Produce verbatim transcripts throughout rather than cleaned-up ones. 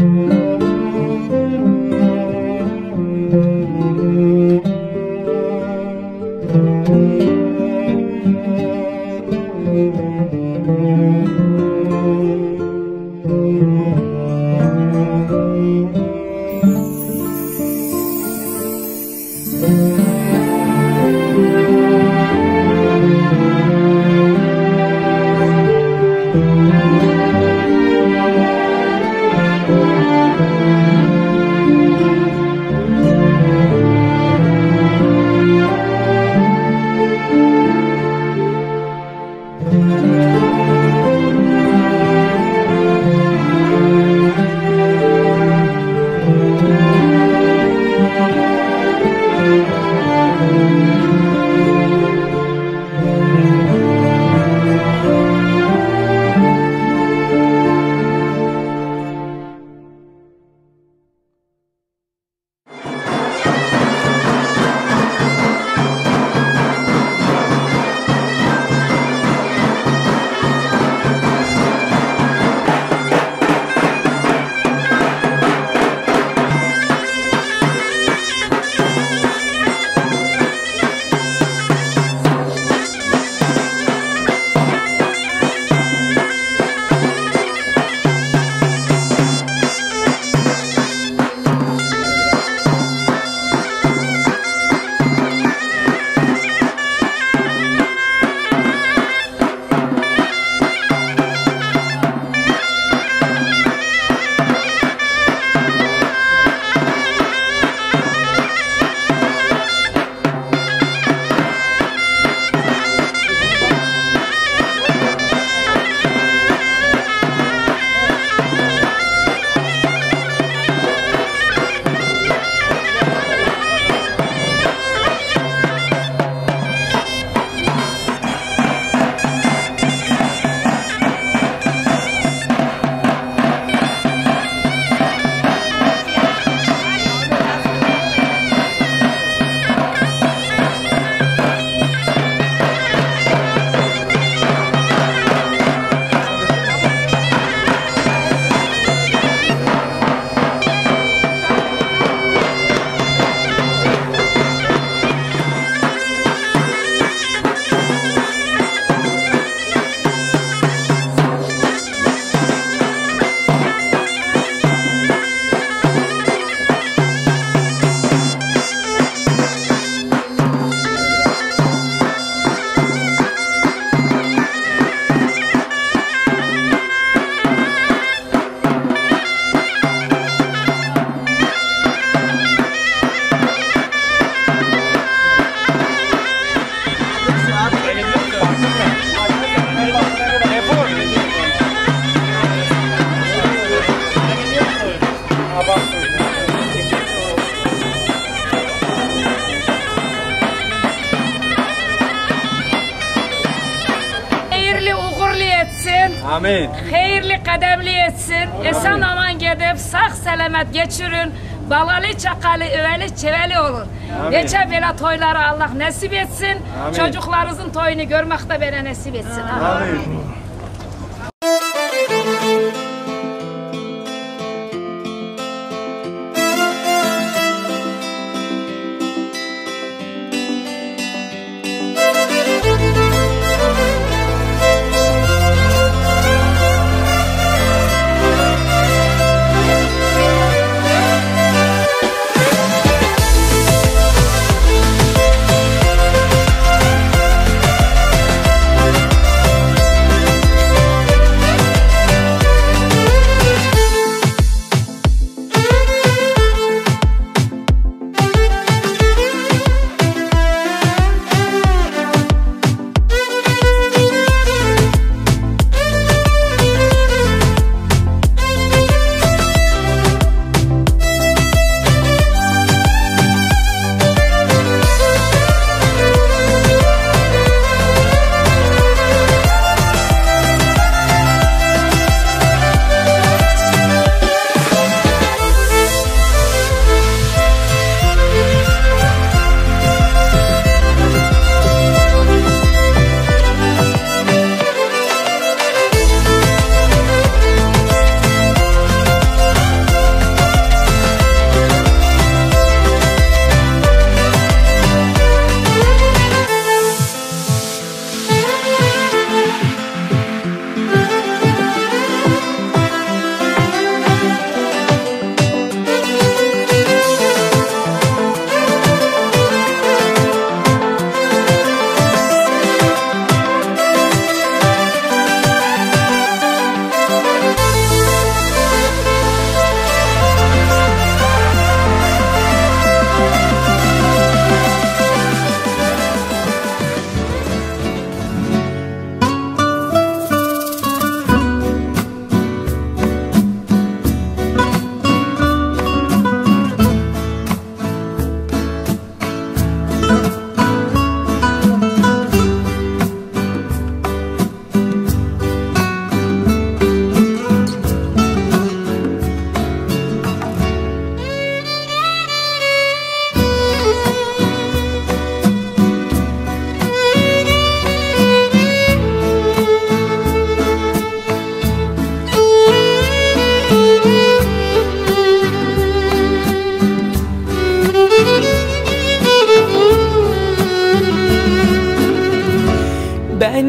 Amin. Hayırlı kademli etsin. Esen aman gidip sağ selamet geçirin. Balalı çakalı, öveli çeveli olur. Neçe böyle toyları Allah nasip etsin. Amin. Çocuklarınızın toyunu görmek de bana nasip etsin. Amin. Amin.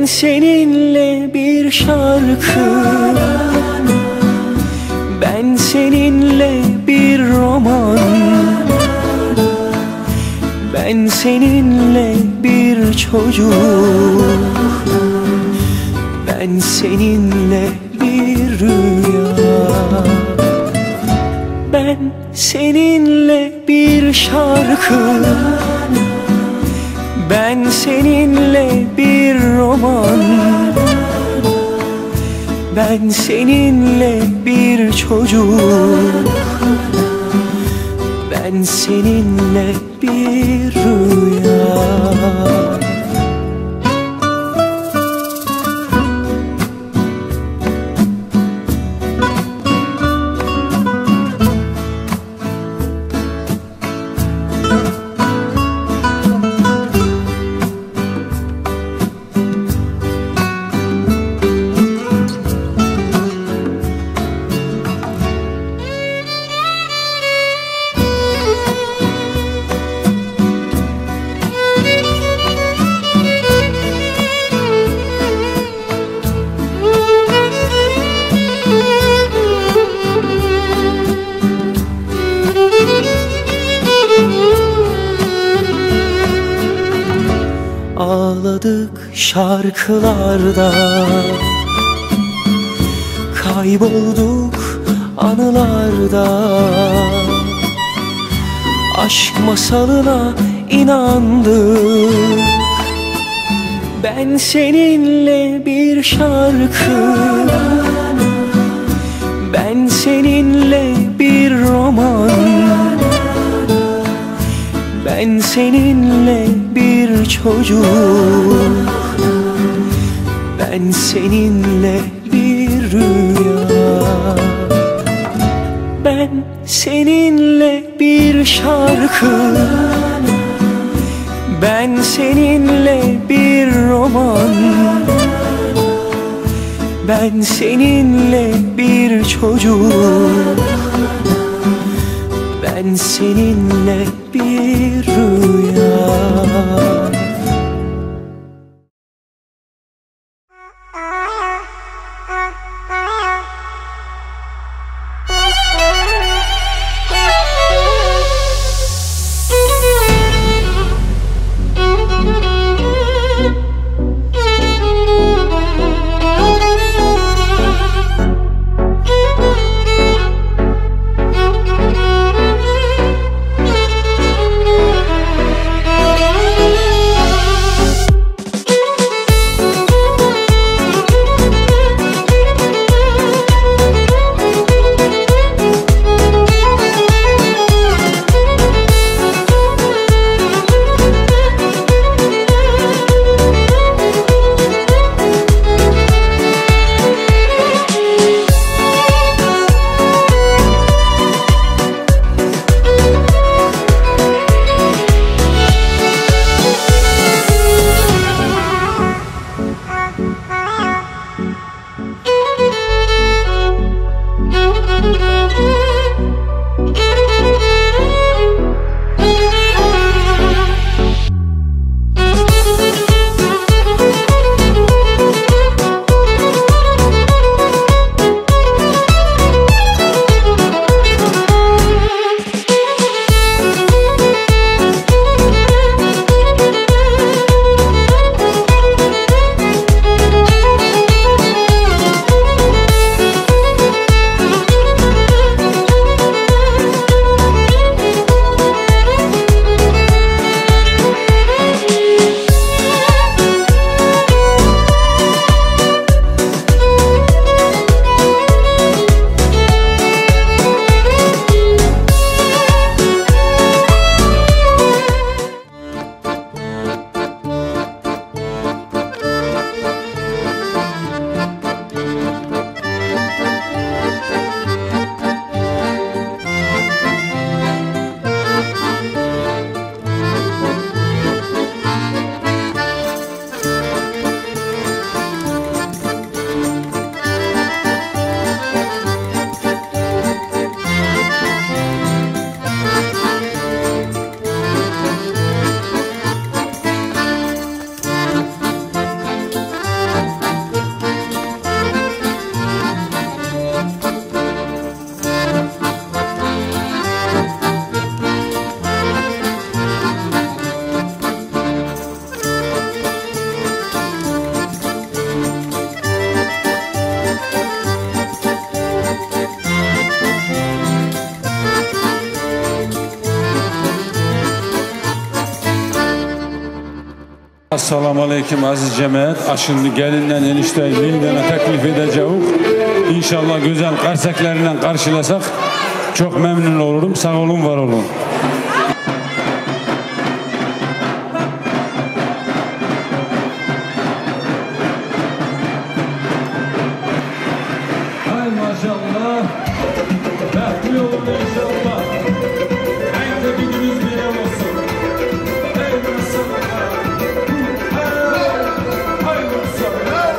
Ben seninle bir şarkı, ben seninle bir roman, ben seninle bir çocuk, ben seninle bir rüya. Ben seninle bir şarkı, ben seninle bir roman, ben seninle bir çocuk, ben seninle bir rüya. Ağladık şarkılarda, kaybolduk anılarda. Aşk masalına inandık. Ben seninle bir şarkı, ben seninle bir roman, ben seninle bir çocuk, ben seninle bir rüya. Ben seninle bir şarkı, ben seninle bir roman, ben seninle bir çocuk, ben seninle bir rüya. Assalamu aleyküm aziz cemaat. Aşındı gelinden enişteyi bildiğine teklif edeceğiz. İnşallah güzel karseklerinden karşılasak çok memnun olurum. Sağ olun, var olun. Hay maşallah. Bekli olun inşallah. En de günümüz bir ev olsun. Hey maşallah. Hay maşallah.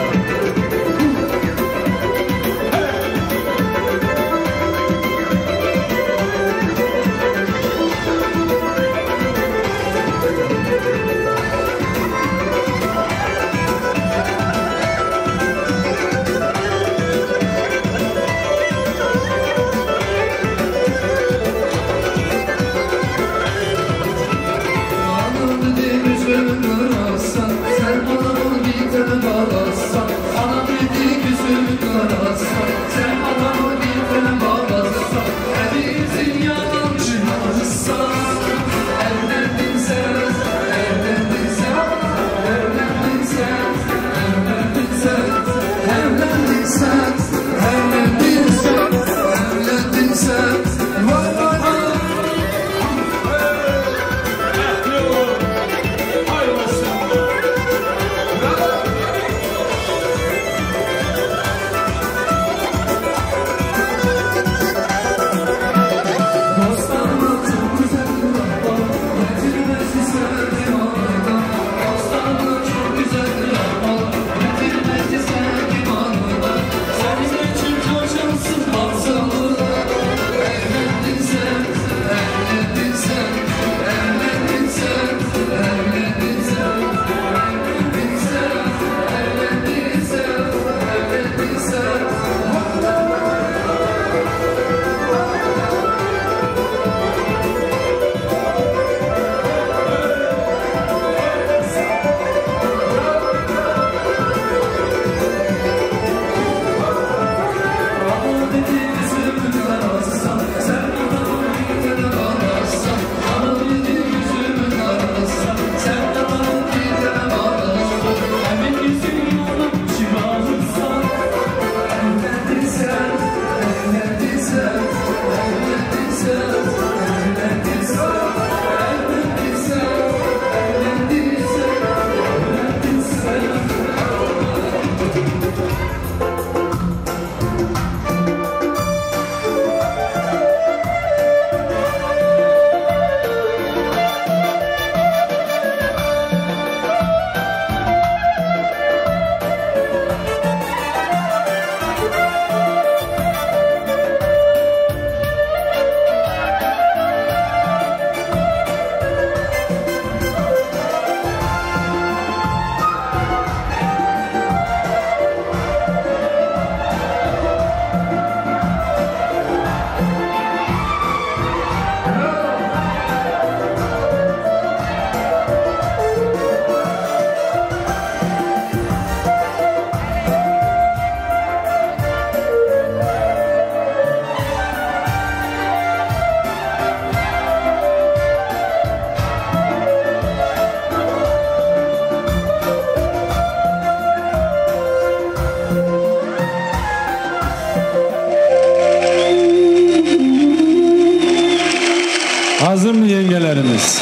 Azimli yengelerimiz.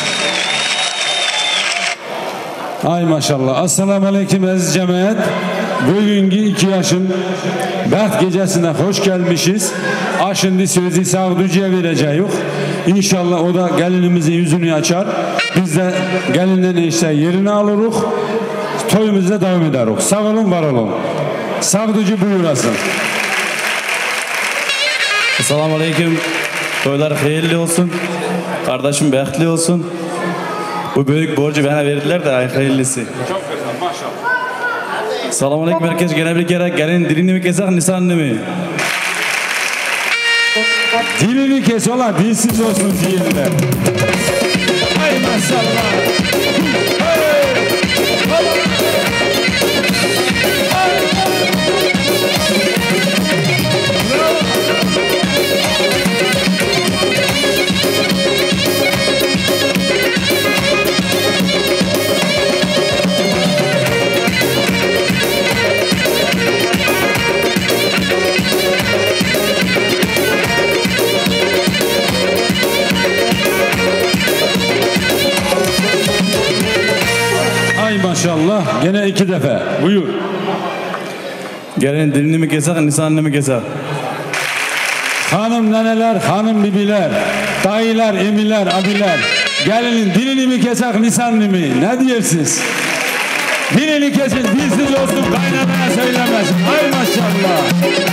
Ay maşallah. Assalamu aleyküm aziz cemaat. Bugünkü iki yaşım Bəxt gecesine hoş gelmişiz. Aşındı sözü Sağducu'ya vereceğiz. İnşallah o da gelinimizin yüzünü açar. Biz de gelinden işte yerini alırız. Toyumuzda devam ederiz. Sağ olun, var olun. Sağducu buyurasın. Assalamu aleyküm. Toylar hayırlı olsun. Kardeşim bəxtli olsun. Bu büyük borcu bana verdiler de ay hayırlısı. Çok güzel, maşallah. Assalamu aleyküm herkes. Gene bir kere gelin dilini mi kesek, nisanını mı? Dilini kes ola, dilsiz olsun diyenler. Ay maşallah. maşallah. Gene iki defa. Buyur. Gelin dilini mi keser, nisanını mı keser? Hanım neneler, hanım bibiler, dayılar, emiler, abiler. Gelinin dilini mi keser, nisanını mı? Ne diyersiniz? Dilini kesin, dilsiz olsun, kaynanaya söylemesin. Ay maşallah.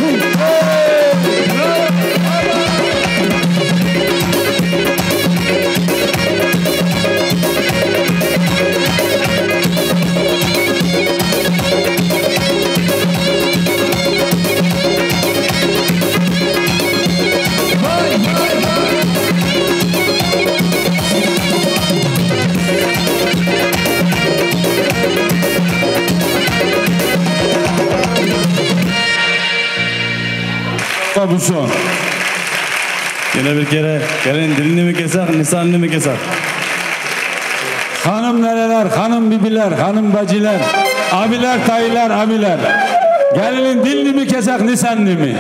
Bu son. Yine bir kere gelin dilini mi keser, nisanını mı keser? Hanım nereler, hanım bibiler, hanım bacılar, abiler, dayılar, abiler. Gelinin dilini mi keser, nisanını mı?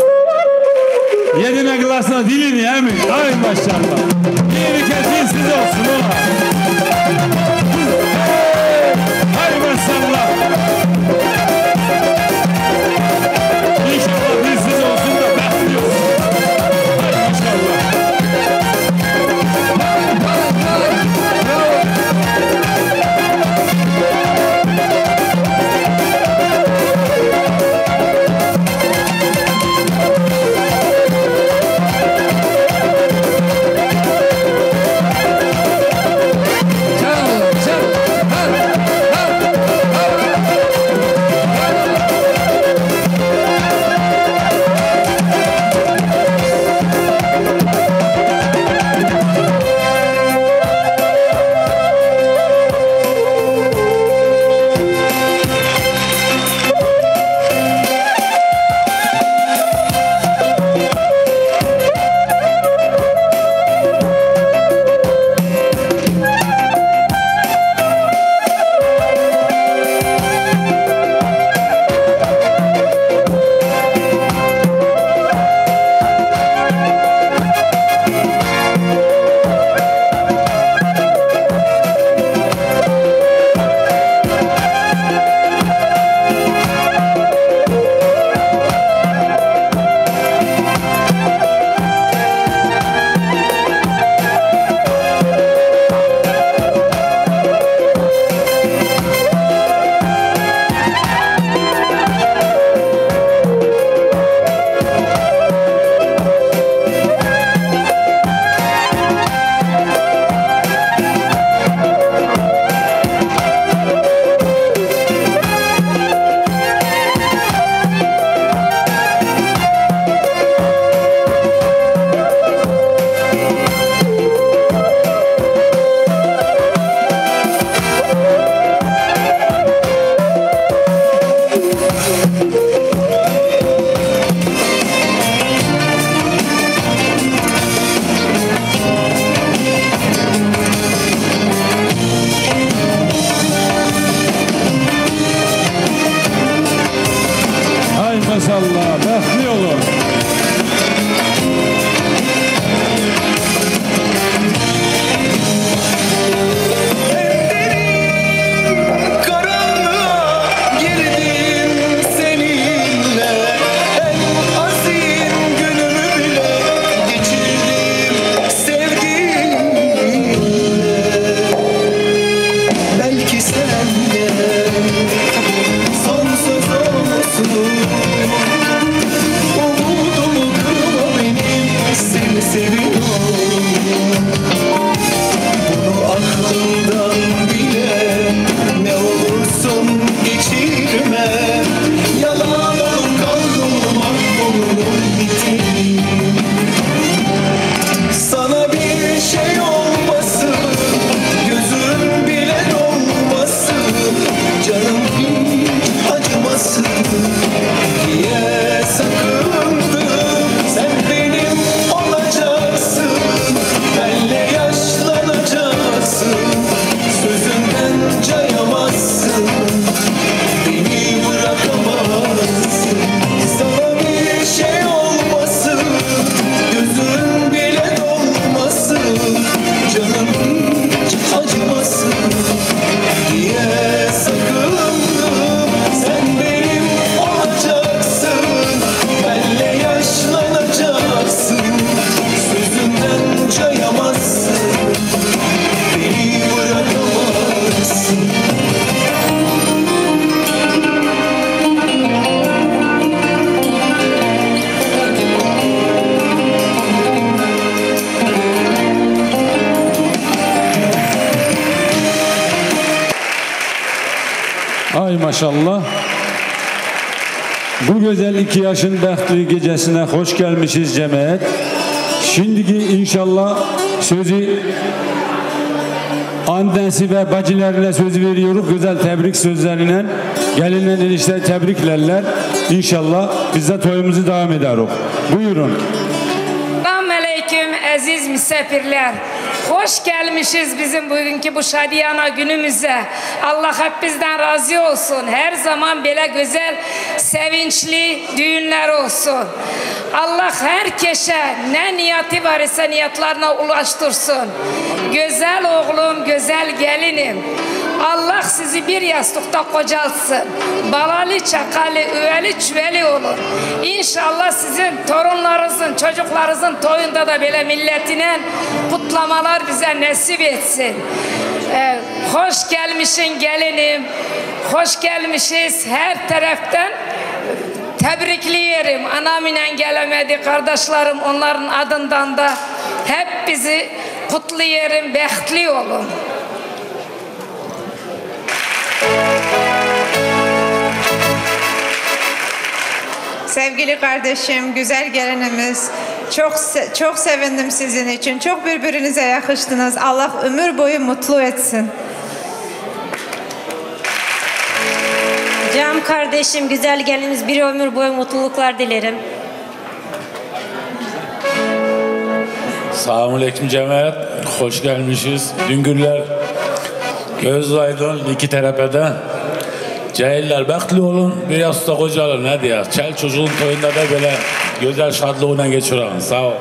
Yedine klasına dilini he mi? Ay maşallah. Dilini kesin siz olsun ola. Ay maşallah. İnşallah dilsiz olsun da bekliyoruz. Ay maşallah. Maşallah, bekli olur. Diye sakındım, sen benim olacaksın. maşallah. Bu güzel iki yaşın bəxtli gecesine hoş gelmişiz cemaat. Şimdiki inşallah sözü annesi ve bacılarına söz veriyoruz. Güzel tebrik sözlerine gelinle enişte tebriklerler. İnşallah biz de toyumuzu devam ederiz. Buyurun. Selamünaleyküm aziz misafirler. Hoş gelmişiz bizim bugünkü bu şadiyana günümüze. Allah hep bizden razı olsun. Her zaman böyle güzel, sevinçli düğünler olsun. Allah herkese ne niyeti var ise niyetlerine ulaştırsın. Güzel oğlum, güzel gelinim. Allah sizi bir yastıkta kocalsın. Balalı, çakalı, üveli, çüveli olur. İnşallah sizin torunlarınızın, çocuklarınızın toyunda da böyle milletine kutlamalar bize nasip etsin. Ee, hoş gelmişsin gelinim. Hoş gelmişiz her taraftan. Tebrikliyorum. Anam ile gelemedi kardeşlerim, onların adından da hep bizi kutluyorum. Bəxtli olun. Sevgili kardeşim, güzel gelinimiz, çok çok sevindim sizin için. Çok birbirinize yakıştınız. Allah ömür boyu mutlu etsin. Canım kardeşim, güzel gelinimiz, bir ömür boyu mutluluklar dilerim. Selamünaleyküm cemaat, hoş gelmişiz. Düngürler, göz aydın iki terapede. Cahiller bəxtli olun, bir yastığa kocalın, ne diyor? Çel çocuğun toyunda da böyle güzel şadlığına geçirin. Sağ ol.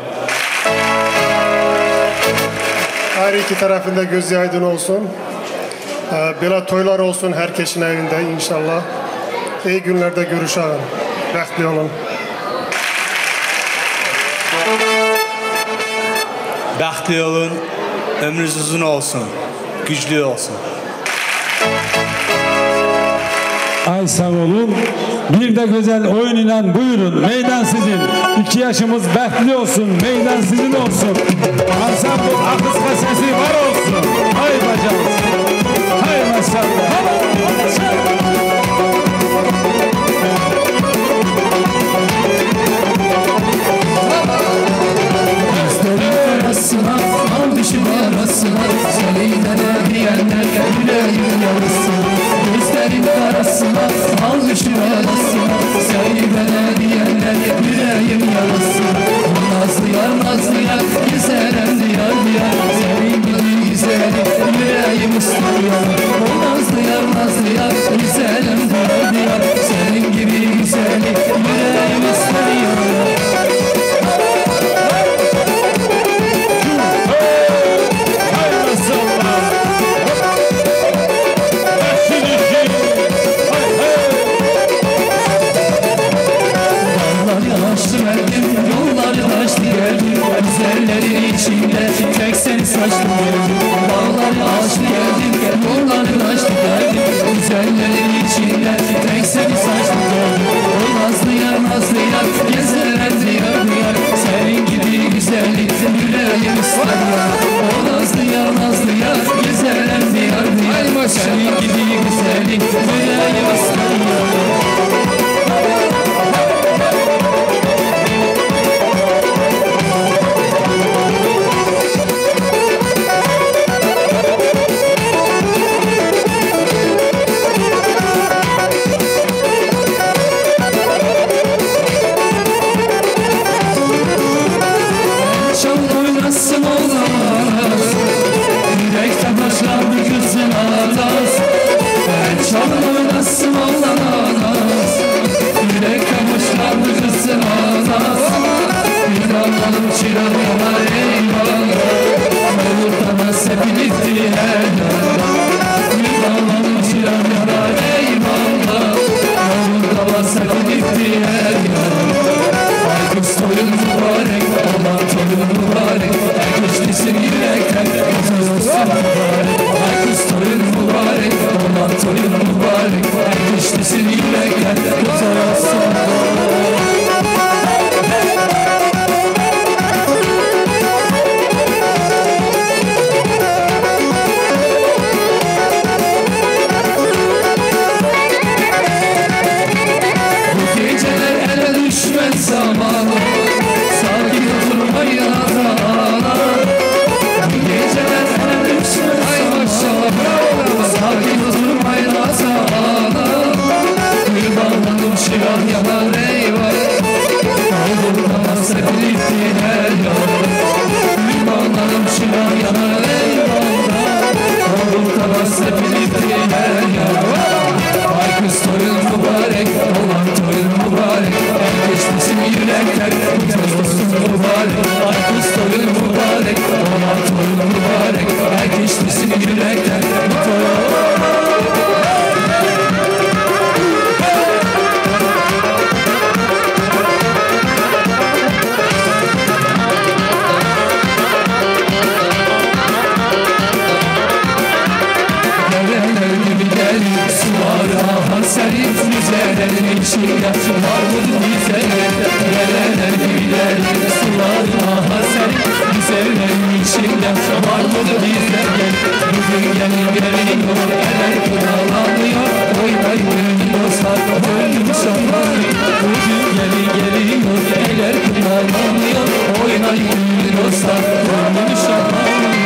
Her iki tarafında gözü aydın olsun. Böyle toylar olsun herkesin evinde inşallah. İyi günlerde görüşelim. Bəxtli olun. Bəxtli olun, ömrünüz uzun olsun, güçlü olsun. Ay sağ olun. Bir de güzel oyun ile buyurun. Meydan sizin. İki yaşımız bəxtli olsun. Meydan sizin olsun. Ansambl akıska sesi var olsun. Hay bacağız. Hay maşallah. Gözlerin arasına, al düşün arasına, söyleyene diyenler yüreğin yarısı. Gözlerin arasına, al düşün arasına, söyleyene diyenler yüreğin yarısı. Nazlı yar, nazlı yar, güzelim diyar diyar, senin gibi güzeli yüreğim istiyor. O nazlı yar, nazlı yar, güzelim diyar diyar, senin gibi güzeli yüreğim istiyor. Güzellerin içinde tek seni saçtım geldim. Dağları aştı geldim, yolları aştı geldim. Güzellerin içinde tek seni saçtım geldim. O nazlı yar, nazlı yar, gezeler diyar diyar, senin gibi güzellik yüreğim ister ya. O nazlı yar, nazlı yar, gezeler diyar diyar, senin gibi güzellik yüreğim ister ya. Mübarek, aman toyun mübarek, geçti için yürekten mutlu ol. Senin müzelerin içinde var mıdır müzelerde? Nereler gider sular aha senin müzelerin içinde var mıdır müzelerde? Bugün gelin geliyor eller kınalanıyor, oynayın dostlar gönlüm şanlanıyor. Bugün gelin geliyor eller kınalanıyor, oynayın dostlar gönlüm şanlanıyor.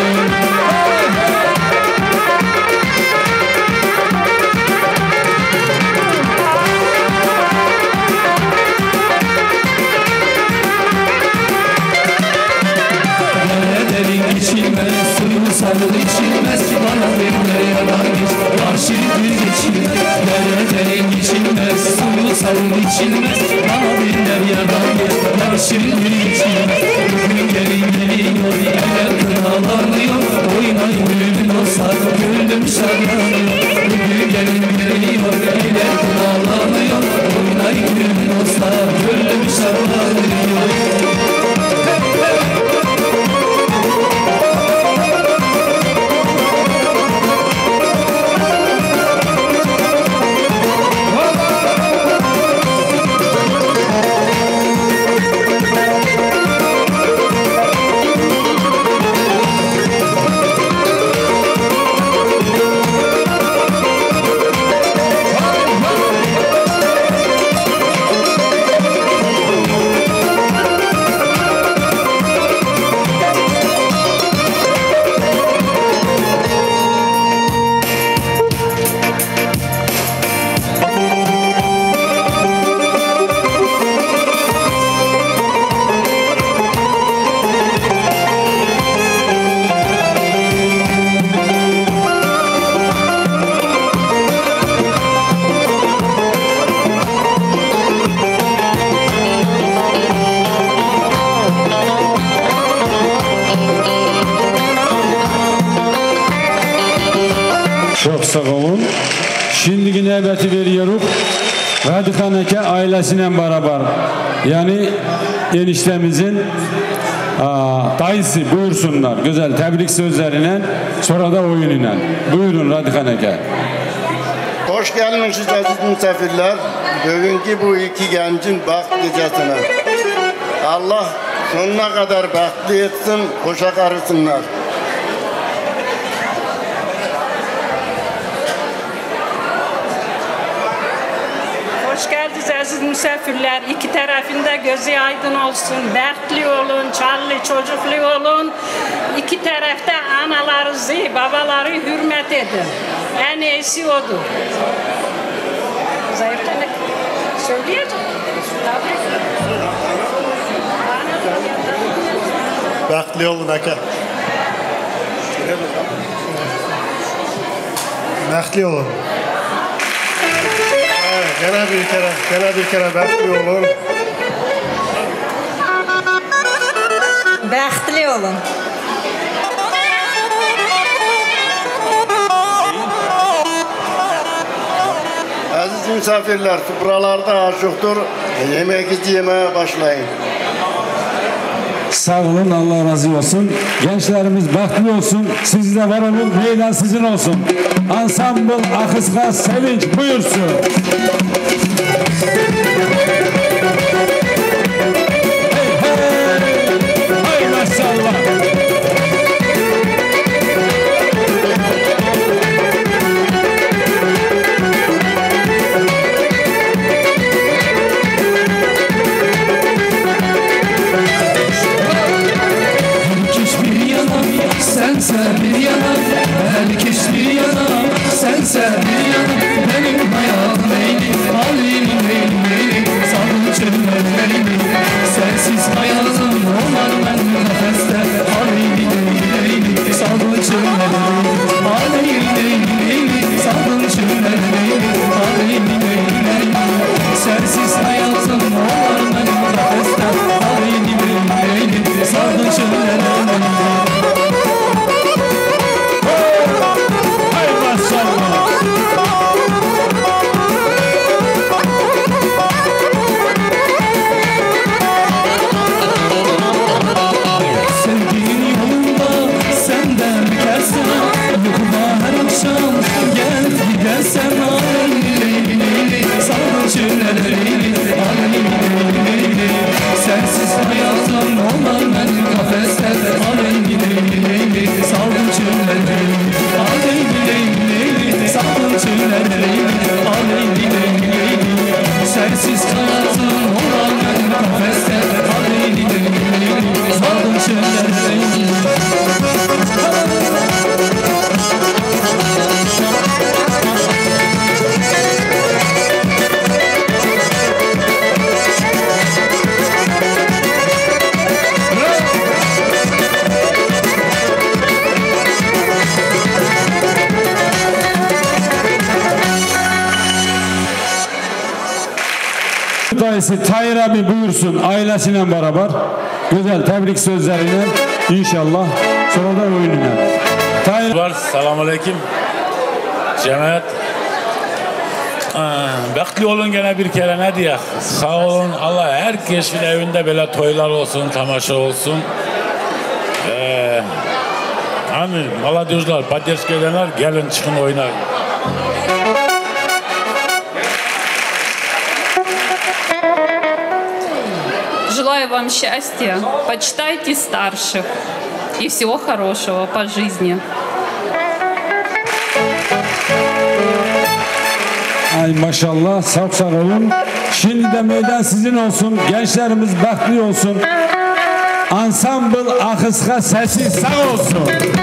Sarıl içilmez bana bir yalan geç Karşılık bir geçilmez Nereden geçilmez Suyu sarıl içilmez bana bir yalan geç Karşılık bir geçilmez Bugün gelin geliyor eller kınalanıyor Oynayın gülüm dostlar gönlüm şarlanıyor Bugün gelin geliyor eller kınalanıyor Oynayın gülüm dostlar gönlüm şarlanıyor. Çok sağ olun. Şimdiki növbəti veriyoruz. Radikaneke ailesiyle beraber. Yani eniştemizin aa, dayısı buyursunlar. Güzel tebrik sözlerine sonra da oyunuyla. Buyurun Radikaneke. Hoş gelmişsiniz aziz misafirler. Bugünkü bu iki gencin baxt gecesine. Allah sonuna kadar bahtlı etsin, hoşa karısınlar. Hoş geldiniz aziz misafirler. İki tarafında gözü aydın olsun. Bəxtli olun, çallı çocuklu olun. İki tarafta analarınızı, babaları hürmet edin. En iyisi odur. Zayıftan söyleyeceğim. Bəxtli olun aka. Bəxtli olun. Gene bir kere, gene bir kere bəxtli olun. Bəxtli olun. Aziz misafirler, buralarda aşıktır. Yemeğinizi yemeye başlayın. Sağ olun, Allah razı olsun. Gençlerimiz bahtlı olsun. Siz de var olun, meydan sizin olsun. Ansambl Akıska Sevinç buyursun. Hey hey! Hay maşallah! Sense bir yana, herkes bir yana, sense bir yana, benim hayatım eyli, halim eyli. Şitalisi Tahir abi buyursun ailesiyle beraber. Güzel tebrik sözleriyle inşallah sonra da oyununa. Tahir var. Selamünaleyküm. Cemaat. Bekli olun gene bir kere ne diye. Sağ olun. Allah herkesin evinde böyle toylar olsun, tamaşa olsun. Ee, hani Maladözler, Paderske'denler gelin çıkın oynar. Желаю вам счастья, почитайте старших и всего хорошего по жизни. Ay maşallah sağ sağ olun. Şimdi de meydan sizin olsun. Gençlerimiz bekli olsun. Ansambl Akıska sesi sağ olsun.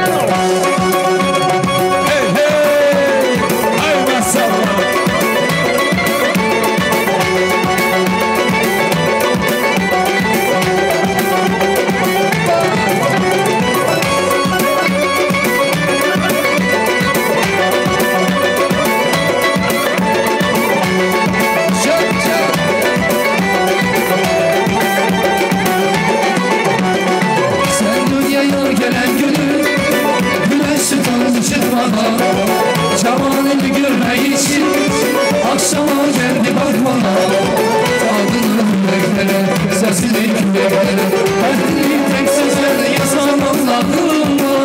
Hey hey. Ay maşallah. Cavanını görmek için akşama geldi bakmana. Adını yüreklere, sesini yüreklere, derdini tek sözlerle yazan Allah'ıma.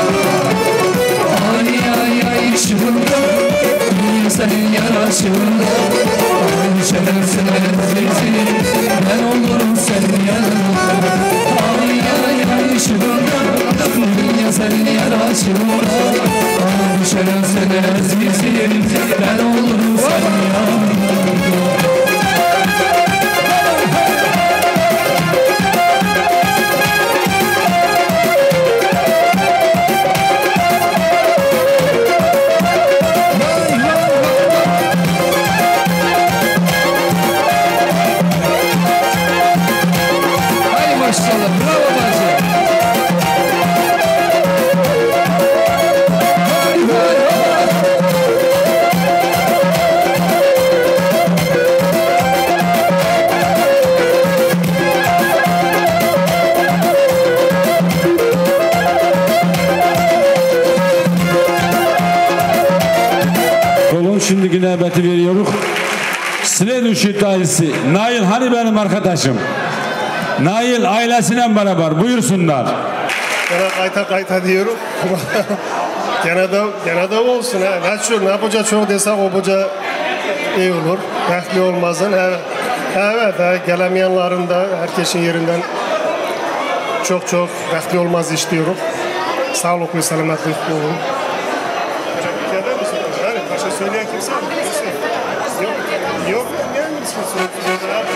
Ay ay ay ışığında, niye senin yaraşığında? Ay şerefsin lezzetin, ben olurum senin yanında. Ay ay ay ışığında, niye senin yaraşığında? Ay şerefsin lezzetin, ben olurum senin yanında. Şimdi nöbeti veriyoruz. Siledü Şitalisi Nail hani benim arkadaşım. Nail ailesiyle beraber buyursunlar. Gene kayta kayta diyorum. gene de gene de olsun ha. Ne çok ne yapacak çok desek obaca iyi olur. Bekli olmasın. Evet. Evet, evet gelemeyenlerin de herkesin yerinden çok çok bekli olmaz istiyorum. Sağlıklı, selametli olun. Başka söyleyen kimse mi? Yok. Yok. Yani ismi söylüyorlar.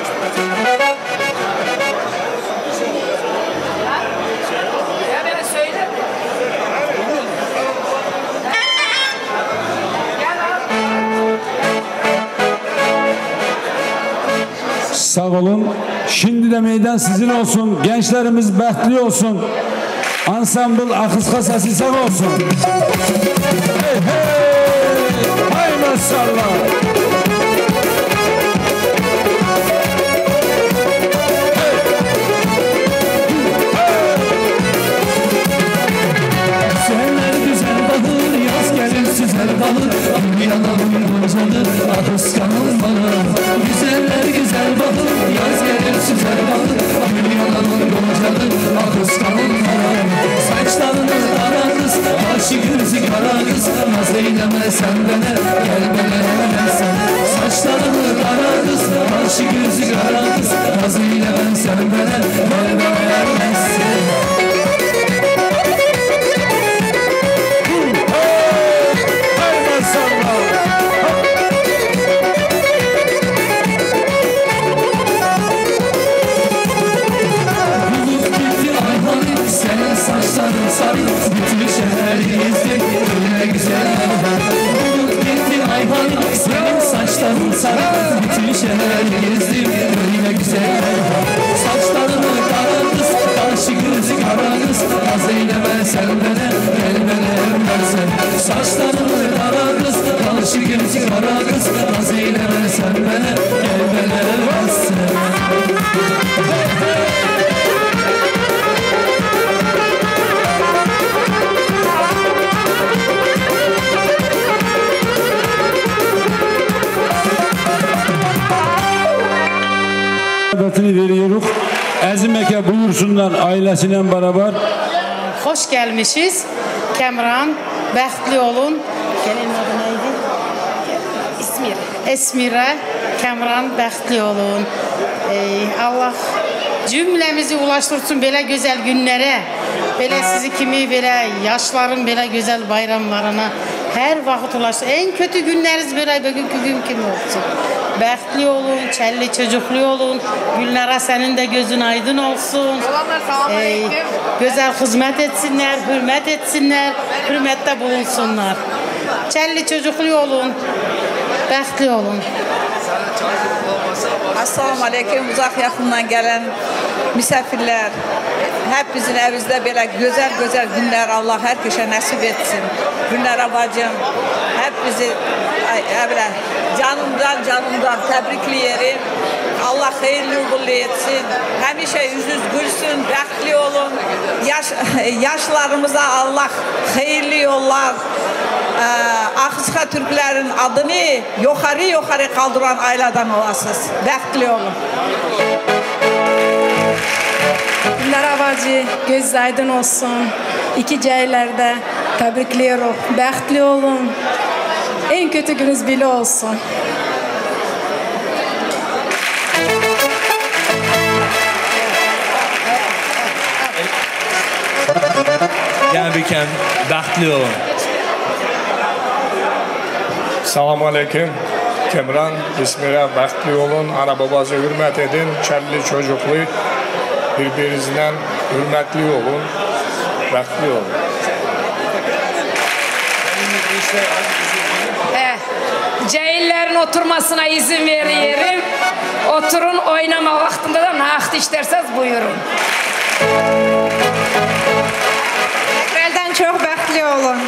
Sağ olun. Şimdi de meydan sizin olsun. Gençlerimiz bekli olsun. Ansambl Akıska sesi sağ olsun. Hey hey. Hay maşallah. Güzeller güzel bahır, yaz gelir süzer bahır. Bir yanalım kocadır, Akıskan'ın bana. Güzeller güzel bahır, yaz gelir süzer bahır. Bir yanalım kocadır, Akıskan'ın bana. Saçlarını kara kız, başı gözü kara kız. Naz eyleme sen bana, gel bana hemen sen. Saçlarını kara kız, başı gözü kara kız. Naz eyleme sen bana, gel bana hemen sen. Saçların sarı, bütün şehir gezdik, öyle güzel var. Bulut gitti ayhan, senin saçların sarı, bütün şehir gezdik, öyle güzel var. Saçlarını kara kız, karşı gözü kara kız, naz eyleme sen bana, gel bana evlensen. Saçlarını kara kız, karşı gözü kara kız, naz eyleme sen bana, gel bana evlensen. Nazım Eke buyursunlar ailesiyle beraber. Hoş gelmişiz. Kemran, bəxtli olun. Gelin adı neydi? İsmir. Esmire, Kemran, bəxtli olun. Ee, Allah cümlemizi ulaştırsın belə güzel günlere. Belə sizi kimi belə yaşların belə güzel bayramlarına her vakit ulaştır. En kötü günleriniz böyle bugünkü gün kimi olsun. Bəxtli olun, çelli çocuklu olun. Gülnara senin de gözün aydın olsun. Ee, güzel hizmet etsinler, hürmet etsinler, hürmette bulunsunlar. Çelli çocuklu olun, bəxtli olun. Assalamu aleyküm, uzak yakından gelen misafirler. Hep bizim evimizde böyle güzel güzel günler Allah herkese nasip etsin. Günlere bacım, hep bizi böyle canımdan canımdan tebrikleyelim. Allah hayırlı uğurlu etsin. Hemişe yüzünüz gülsün, bəxtli olun. Yaş, yaşlarımıza Allah hayırlı yollar. Ee, Akıska Türklerin adını yukarı yukarı kaldıran aileden olasınız. Bəxtli olun. Günler bacı, göz aydın olsun. İki cəylerde təbrikliyoruz. Bəxtli olun. En kötü gününüz bile olsun. Gel bükem, bəxtli olun. Selamun Aleyküm. Kemran, İsmir'e bəxtli olun. Ana babası hürmet edin. Çelli çocuklu. Birbirinizden hürmetli olun. Bəxtli olun. Eh, cahillerin oturmasına izin veriyorum. Oturun, oynama vaktinde de ne vakti isterseniz buyurun. Tekrardan çok bəxtli olun.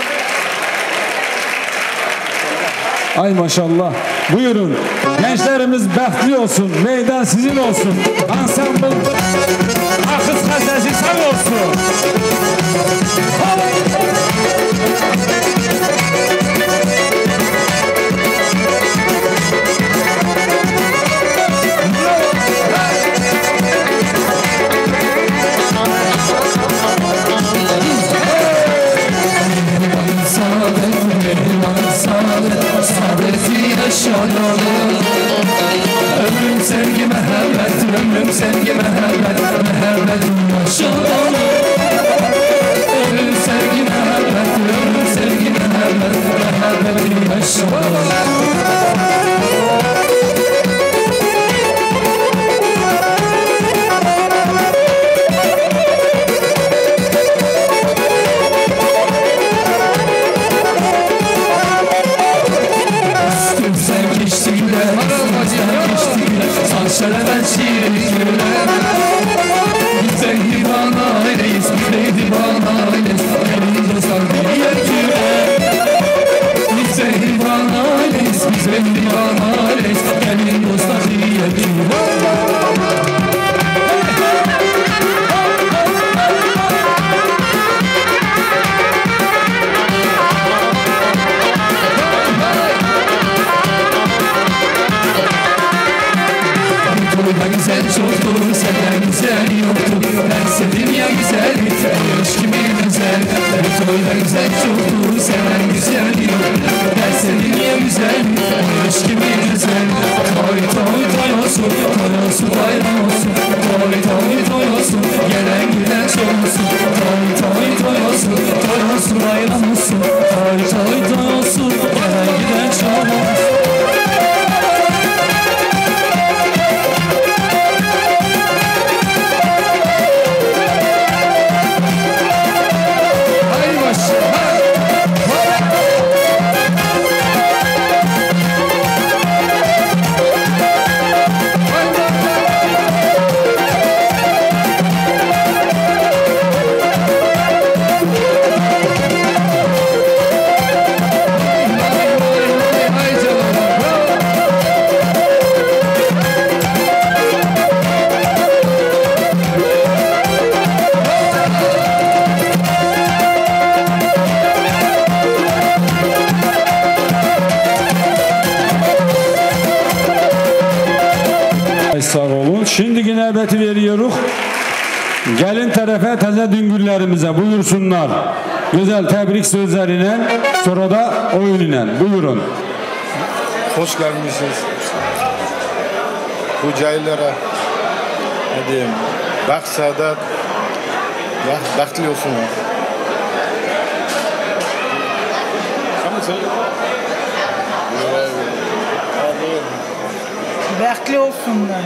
Ay maşallah. Buyurun. Gençlerimiz bəxtli olsun. Meydan sizin olsun. Ansambl Akız Xəzəsi sağ olsun. Saadeti yaşanalım. Ömrüm sevgi mehabbet, ömrüm sevgi mehabbet, mehabbet yaşanalım. Ömrüm sevgi mehabbet, ömrüm sevgi mehabbet, mehabbet yaşanalım. Şerefet şiirler Biz de divana eyleyiz, biz de divana eyleyiz Gelin dostlar bir yerküre Biz de divana eyleyiz, biz de divana eyleyiz Gelin dostlar bir yerküre Güzel çoktur, senden güzel yoktur. Ben sevdim ya güzel, yaş gibi güzel. Bu toyda güzel çoktur, senden güzel yoktur. Ben sevdim ya güzel, yaş gibi güzel. Toy toy toy olsun, toy olsun bayram olsun. Toy toy toy olsun, gelen giden çok olsun. Toy toy toy olsun, toy olsun bayram olsun. Toy toy toy olsun, gelen giden çok olsun. Gelin tərəfə təzə düngüllərimizə buyursunlar. Güzel tebrik sözlerine, sonra da oyun ile. Buyurun. Hoş gelmişsiniz. Bu cahillere ne diyeyim, bak saadet, bəxtli olsunlar. Bəxtli olsunlar.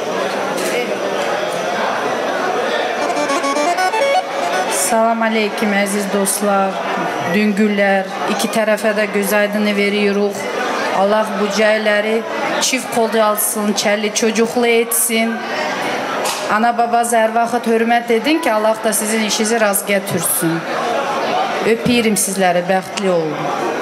Salam aleyküm əziz dostlar, düngüllər, iki tərəfə də göz aydını veriyoruz. Allah bu cəyləri çift qoldu alsın, çəlli çocuqlu etsin. Ana baba hər vaxt hörmət edin ki, Allah da sizin işinizi rast gətirsün. Öpürüm sizləri, bəxtli olun.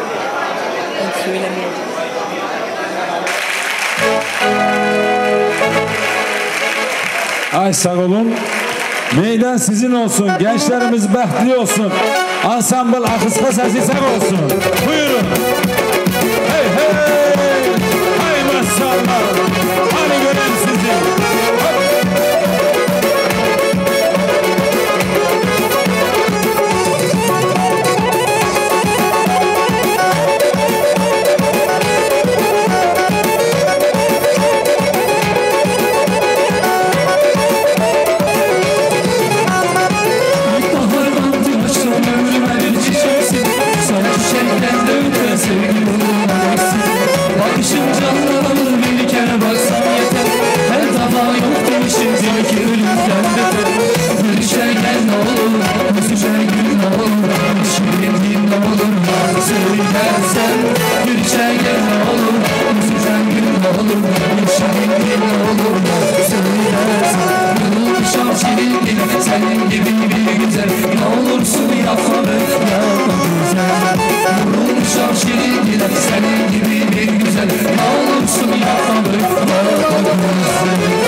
Ay sağ olun. Meydan sizin olsun, gençlerimiz bəxtli olsun. Ansambl Axısqa səsi sağ olsun. Buyurun. Hey hey, hay maşallah. Hadi görəm sizi. Bakışım canlı alır bir kere baksam yeter. Her defa yok demişim seni ki ölümden beter. Gülüşen gel ne olur, üzüşen gül ne olur, şirin din ne olur, söylersen. Gülüşen gel ne olur, üzüşen gül ne olur, şirin din ne olur, söylersen. Yılmışam şirin din, senin gibi bir güzel, ne olursun yapma böyle yapma güzel. Yılmışam şirin din, senin gibi bir güzel, ne olursun yapma böyle yapma güzel.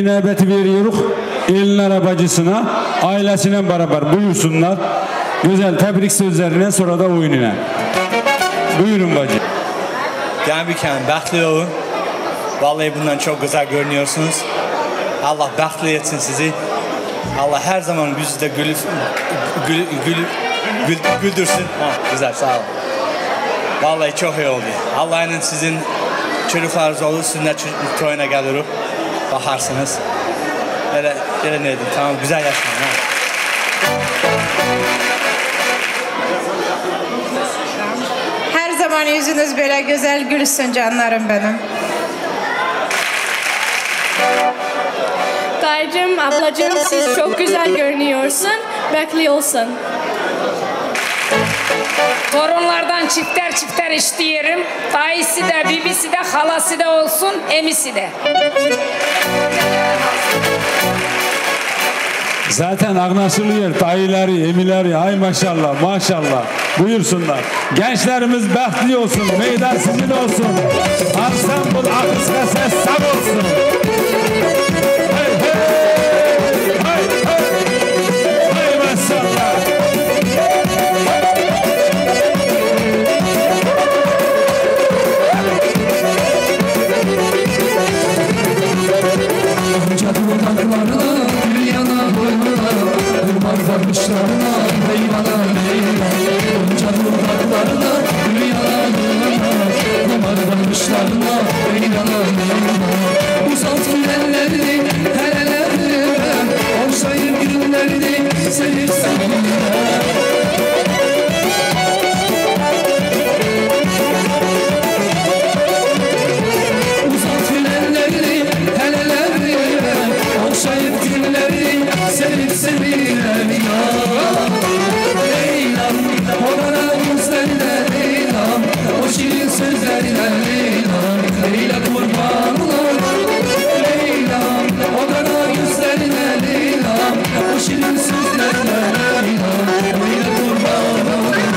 növbəti veriyoruz. Elin arabacısına, ailesiyle beraber buyursunlar. Güzel tebrik sözlerine sonra da oyununa. Buyurun bacı. Gelmişken bəxtli olun. Vallahi bundan çok güzel görünüyorsunuz. Allah bəxtli etsin sizi. Allah her zaman yüzünüzde gül, gül, gül, gül, güldürsün. Ha, güzel, sağ olun. Vallahi çok iyi oldu. Allah'ın sizin çocuklarınız olur, sünnet toyuna gelir, bakarsınız. Öyle, öyle neydi? Tamam, güzel yaşayın. Ha. Her zaman yüzünüz böyle güzel gülsün canlarım benim. Dayıcım, ablacığım siz çok güzel görünüyorsun. Bekli olsun. Torunlardan çifter çifter isteyelim. Dayısı da, bibisi de, halası da olsun, emisi de. Zaten anlaşılıyor dayıları, emileri, ay maşallah, maşallah. Buyursunlar. Gençlerimiz bəxtli olsun, meydan sizin olsun. Ansambul akıska ses sağ olsun. Hey hey, hey hey, hey maşallah. Cadılaklarına, dünyana boyuna, ırmak varmışlarına, meyvana meyvana. Cadılaklarına, dünyana boyuna, ırmak varmışlarına, meyvana meyvana. Uzat gülenlerini, helelerini, olsayır günlerini, sevirsen uzat gülenlerini, helelerini, şayet günleri sevip sevilen ya Leyla'm, o kara gözlerine Leyla'm, o şirin sözlerine Leyla'm, Leyla kurban olayım Leyla'm, o kara gözlerine Leyla'm, o şirin sözlerine Leyla'm, Leyla kurban olayım.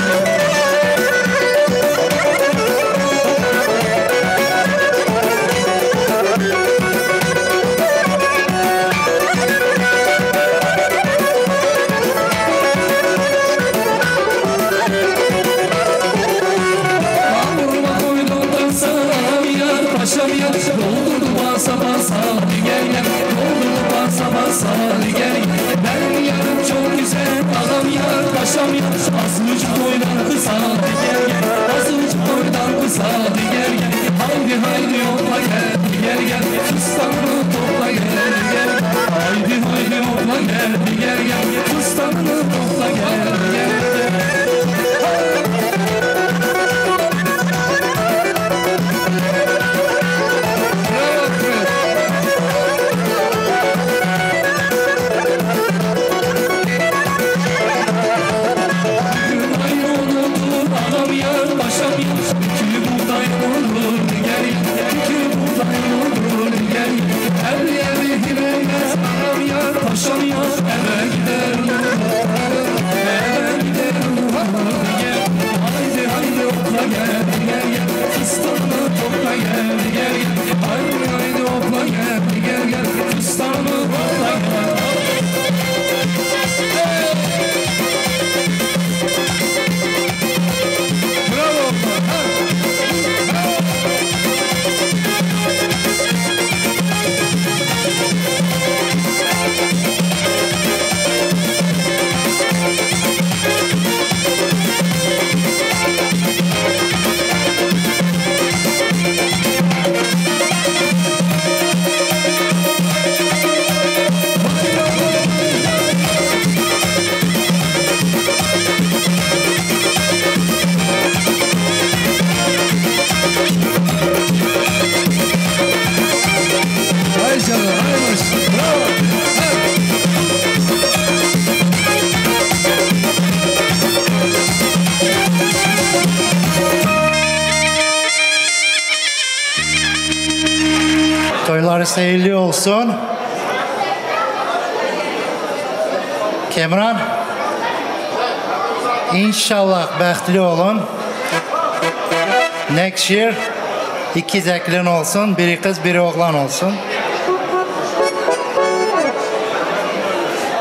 Doldurdu basa basa gel gel, doldurdu basa basa gel gel. Ben yarım çok güzel adam yar, paşam yar, azıcık boydan kısa gel gel, azıcık boydan kısa gel gel. Haydi haydi yolla gel gel gel, fıstanını topla gel gel. Haydi haydi yolla gel gel gel, fıstanını topla gel gel gel. Paşam yar, eve gider eve gider haydi haydi okla gel gel gel, fıstığını topla gel gel gel. Haydi haydi okla gel gel gel, fıstığını topla gel. Bravo okla. Toyları seyirli olsun. Kemran, inşallah bəxtli olun. Next year iki zəklin olsun, biri kız, biri oğlan olsun.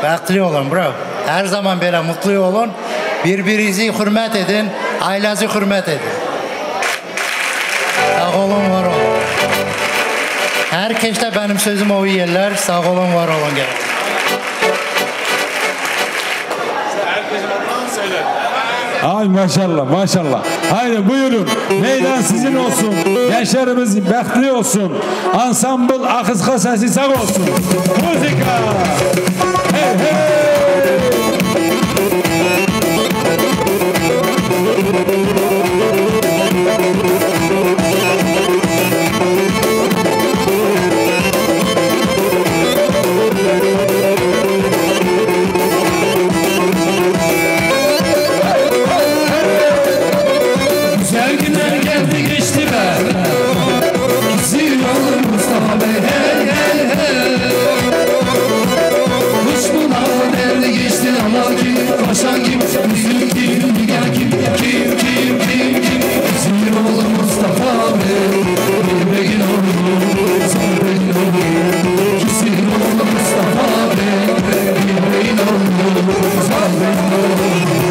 bəxtli olun, bro. Hər zaman belə mutlu olun. Bir-birinizi hürmət edin, ailənizi hürmət edin. Sağ olun, var olun. Hər keçdə benim sözüm o yerlər. Sağ olun, var olun. Gəl. Ay maşallah, maşallah. Haydi buyurun. Meydan sizin olsun. Gençlerimiz bəxtli olsun. Ansambl Axısqa səsi sağ olsun. Muzika. Hey hey. Başan kim, bizim kim, diğer kim, kim, kim, kim, kim Bizim oğlu Mustafa Bey, bilmegin oğlu, sanbegin oğlu Bizim oğlu Mustafa Bey, bilmegin oğlu, sanbegin oğlu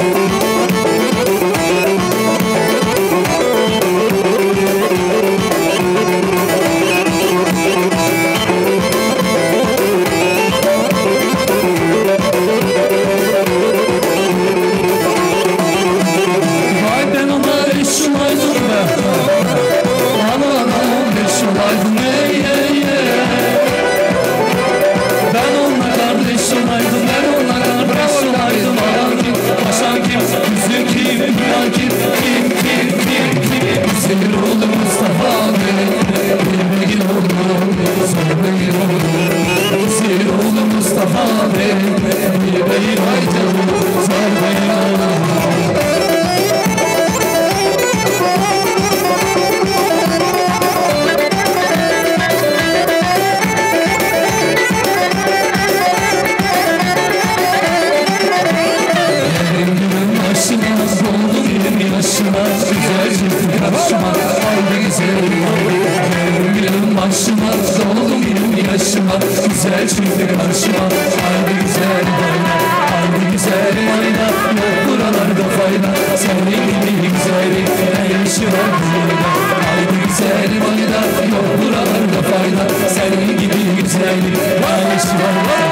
Güzel çıktı karşıma, haydi güzel bayna, haydi güzel bayna, yok buralarda fayda, senin gibi güzeli, ne işi var burada, haydi güzel bayna, yok buralarda fayda, senin gibi güzeli, ne işi var.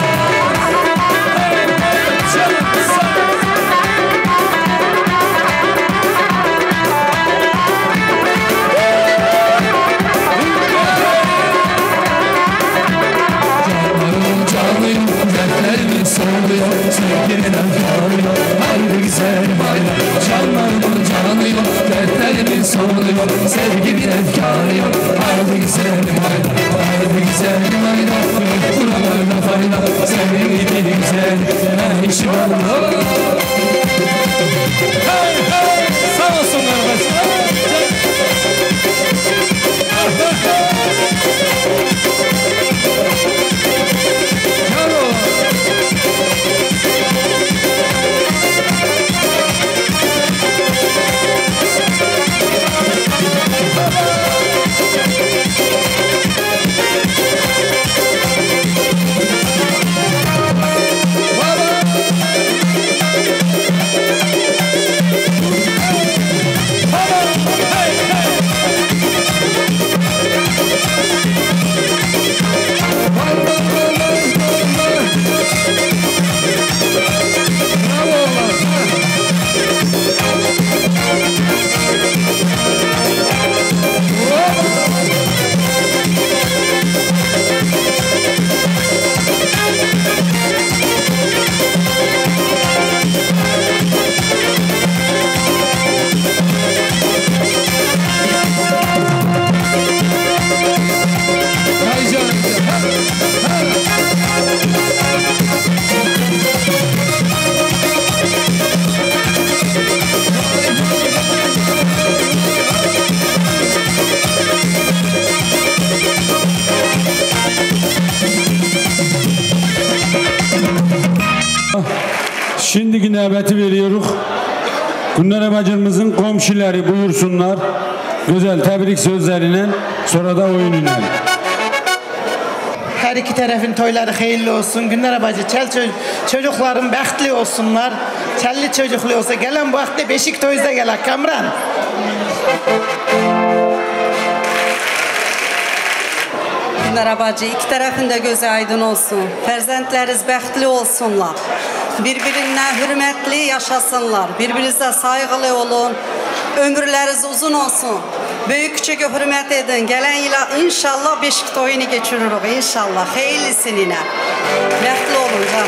Soluyor, sevginin efkarıyor, haydi güzel bayram. Canlarımın canıyor, dertlerimin soluyor, sevginin efkarıyor, haydi güzel bayram. Haydi güzel bayram, buralarda fayda, senin gibi güzel, ne işi var? Hey hey, sağ olsunlar başına. Şimdiki növbəti veriyoruz. Gündər bacımızın komşuları buyursunlar. Güzel tebrik sözleriyle, sonra da oyun iner. her iki tarafın toyları hayırlı olsun. Günler bacı, çel çocukların bəxtli olsunlar. Çelli çocuklu olsa gelen bu vakti beşik toyuza gel Kamran. Günler bacı, iki tarafın da gözü aydın olsun. Ferzentleriniz bəxtli olsunlar. Birbirinden hürmetli yaşasınlar. Birbirinize saygılı olun. Ömürleriniz uzun olsun. Büyük küçük hürmet edin. Gelen yıla inşallah beşik toyunu geçiririk. İnşallah. Hayırlısın yine. Bəxtli olun canım.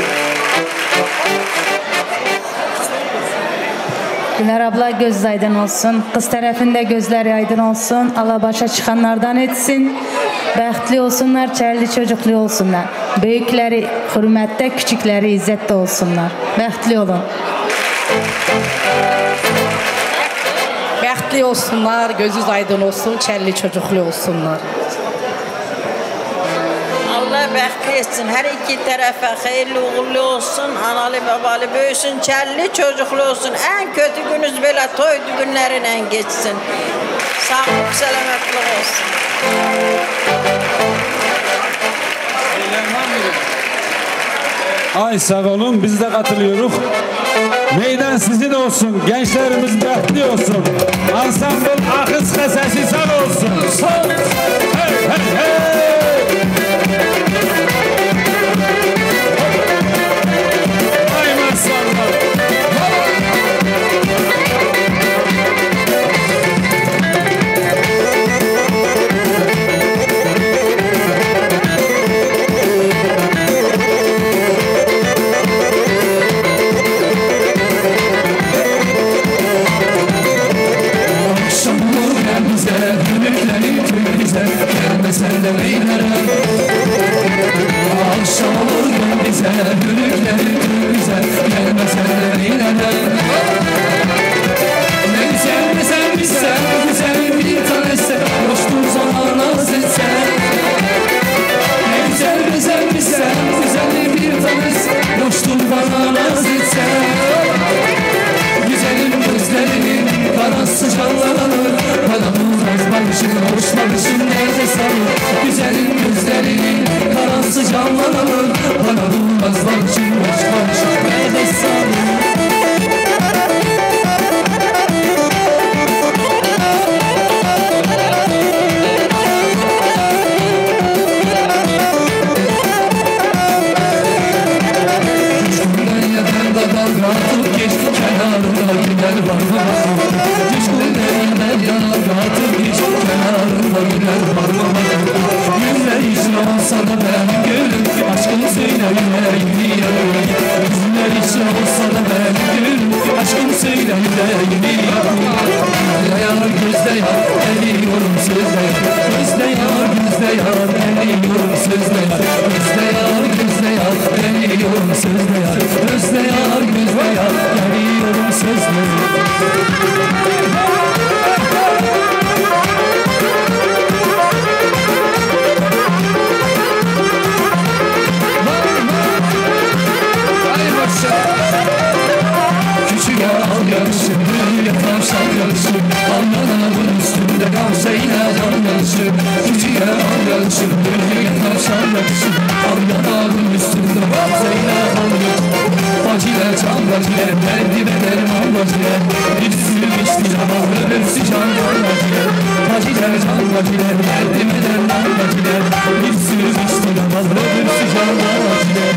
Güler abla göz aydın olsun. Kız tarafında gözleri aydın olsun. Allah başa çıkanlardan etsin. Bəxtli olsunlar, çərli çocuklu olsunlar. Büyükleri hürmette, küçükleri izzette olsunlar. Bəxtli olun. Bəxtli olsunlar, gözünüz aydın olsun, çərli çocuklu olsunlar. Allah bəxtli etsin, her iki tarafa hayırlı uğurlu olsun, analı babalı büyüsün, çərli çocuklu olsun. En kötü gününüz böyle toy günleriyle geçsin. Sağlık, selametlik olsun. Ay sağ olun, biz de katılıyoruz. Meydan sizin olsun, gençlerimiz bəxtli olsun. Ansambl Akız Kasesi sağ olsun. Hey hey hey. Ay maşallah. Gelmesen de beylerim akşam olur gel bize gülükleri bize gelmesen de beylerim ne güzel güzel güzel güzel bir tanesi hoştur zaman naz etsen ne güzel güzel güzel güzel bir tanesi hoştur bana naz etsen güzelim gözlerinin karası canlanır bana bulmaz bakışın hoş bakışın nerede sanır güzelim gözlerinin karası canlanır bana bulmaz bakışın hoş bakışın nerede sanır. Atıp geçti kenarında güler var mı bakın Düşkün derler yanar atıp geçti kenarında güler var mı bakın Yüzler için olsa da ben gülüm aşkım söyle yüreğimi yarım Yüzler için olsa da ben gülüm aşkım söyle yüreğimi yarım Gözde yar gözde yar eriyorum sözde Gözde yar gözde yar eriyorum sözde Gözde yar gözde yar eriyorum sözde Gözde yar gözde yar eriyorum sözde Küçük al yarışım, büyüye tavşan yarışım Anlaların üstünde kalsa yine can yarışım Küçük al yarışım, büyüye tavşan yarışım Anlaların üstünde kalsa yine can yarışım Bacılar can bacılar, derdi bederim al bacılar Bir sürü içti ama ölümsü can bacılar Bacılar can bacılar, derdi bederim al bacılar Bir sürü içti ama ölümsü can bacılar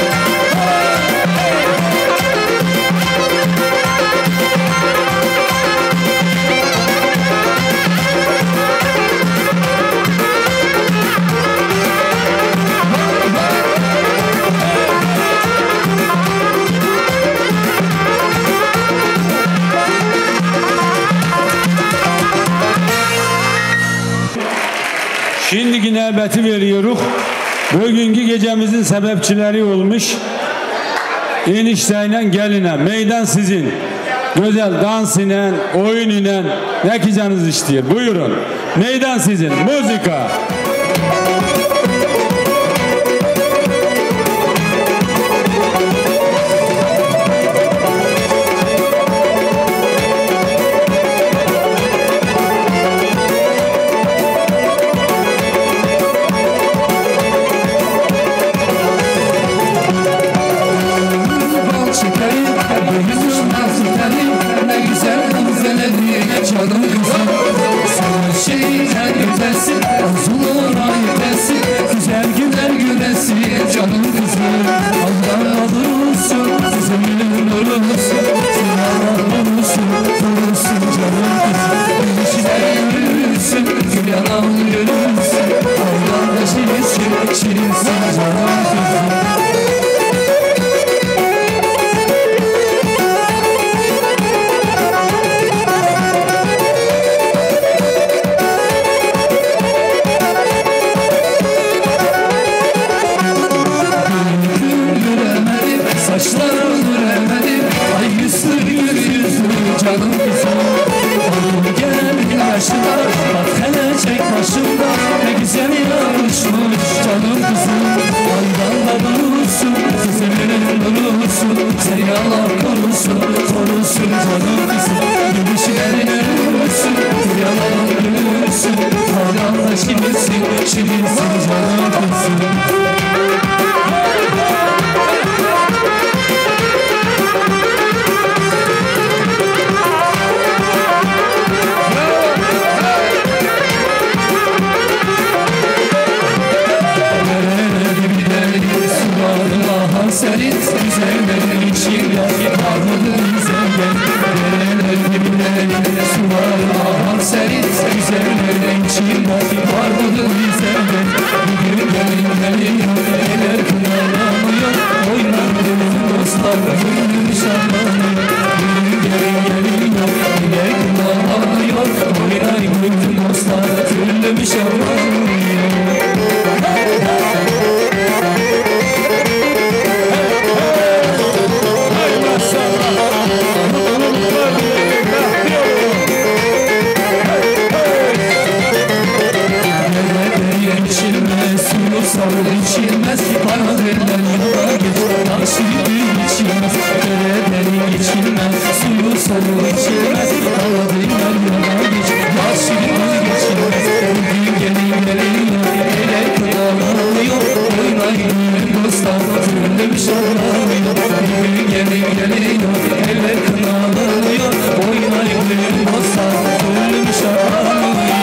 Şimdiki növbəti veriyoruz. Bugünkü gecemizin sebepçileri olmuş enişteyle geline. Meydan sizin. Güzel dans ile, oyun ile ne ki canınız istiyor. Buyurun. Meydan sizin. Müzika. canım kızım Gülüşlerin ölürsün yalan gülürsün Hala şirinsin şirinsin canım kızım Senin güzellerin içinde var mıdır güzeller Nereler gibiler sular ağlar Senin güzellerin içinde var mıdır güzeller Bugün gelin gelin eller kınalanıyor Oynar benim dostlar gönlüm şanlanıyor Bugün gelin gelin eller kınalanıyor Oynar benim dostlar gönlüm şanlanıyor Sarı içilmez, bana verilen yola geç Karşı gün içilmez, dereden geçilmez Suyu sarı içilmez, bana verilen yola geç Karşı gün geçilmez, bugün gelin gelin Eller kınalanıyor, oynayın dostlar Gönlüm şanlanıyor, bugün gelin gelin Eller kınalanıyor, oynayın dostlar Gönlüm şanlanıyor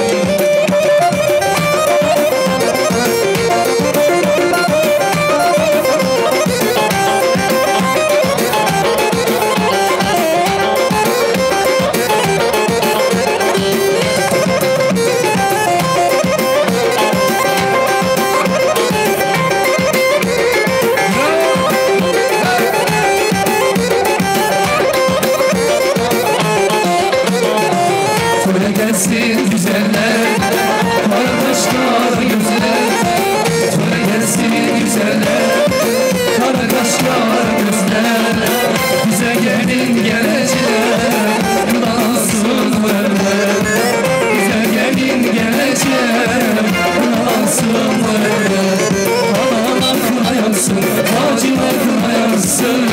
gelsin güzeller Kardeşler güzeller Töre gelsin güzeller Kardeşler güzeller Bize gelin geleceğler Nasıl verler Bize gelin geleceğler Nasıl verler Analar kınayansın Hacılar kınayansın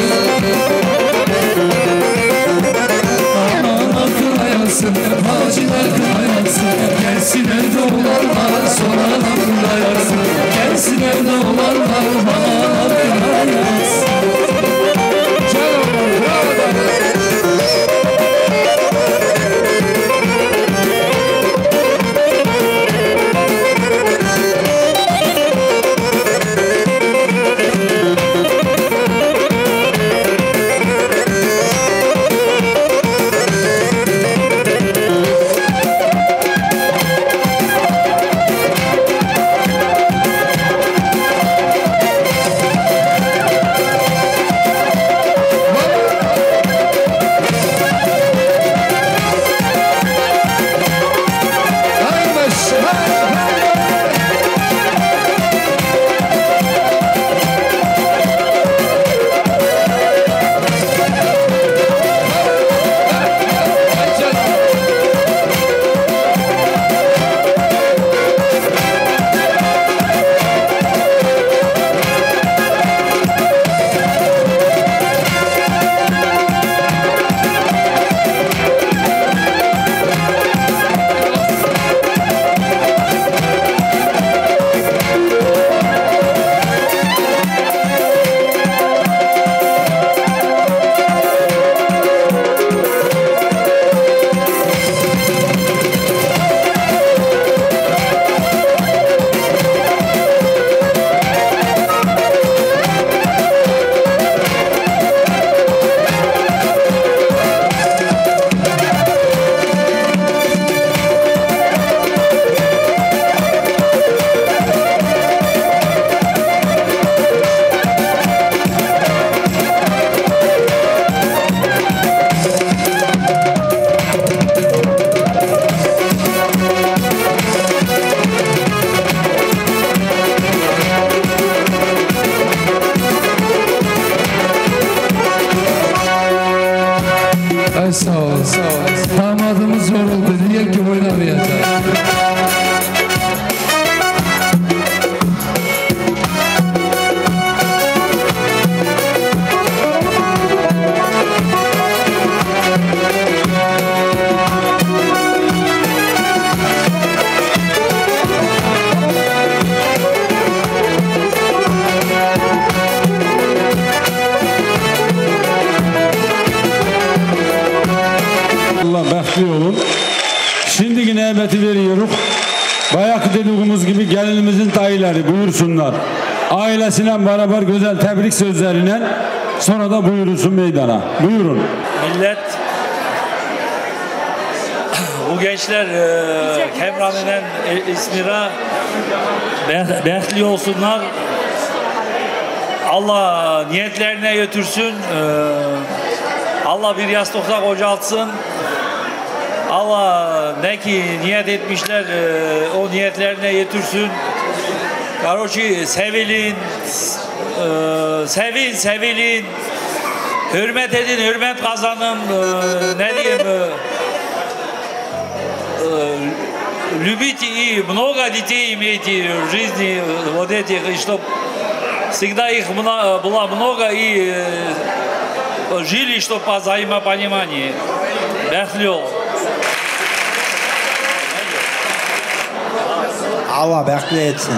Hacılar kınayansın Gelsin evde olanlar Sonradan kınayansın Gelsin evde olanlar Hanalar kınayansın Şimdi nöbeti veriyoruz. Bayakı dediğimiz gibi gelinimizin dayıları buyursunlar. Ailesiyle beraber güzel tebrik sözleriyle sonra da buyurulsun meydana. Buyurun. Millet bu gençler e, Kemran'ın İsmir'e behtli olsunlar. Allah niyetlerine götürsün. E, Allah bir yastıkta kocaltsın. Allah ne ki niyet etmişler e, o niyetlerine götürsün. Karoçi sevilin, e, sevin sevilin, hürmet edin, hürmet kazanın, e, ne diyeyim, e, e, любите и много детей имейте в жизни, вот этих, и чтоб всегда их было много и э, жили, чтоб по взаимопониманию. Бәхтлі ol. Allah bəxtli etsin.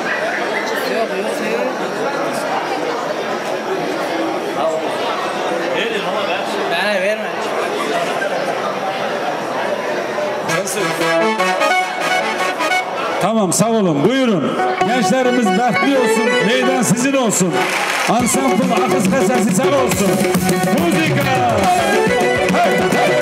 Bana verme. Tamam sağ olun buyurun. Gençlerimiz bəxtli olsun. Meydan sizin olsun. Ansambl akız kasası sağ olsun. Müzika. Hey, hey.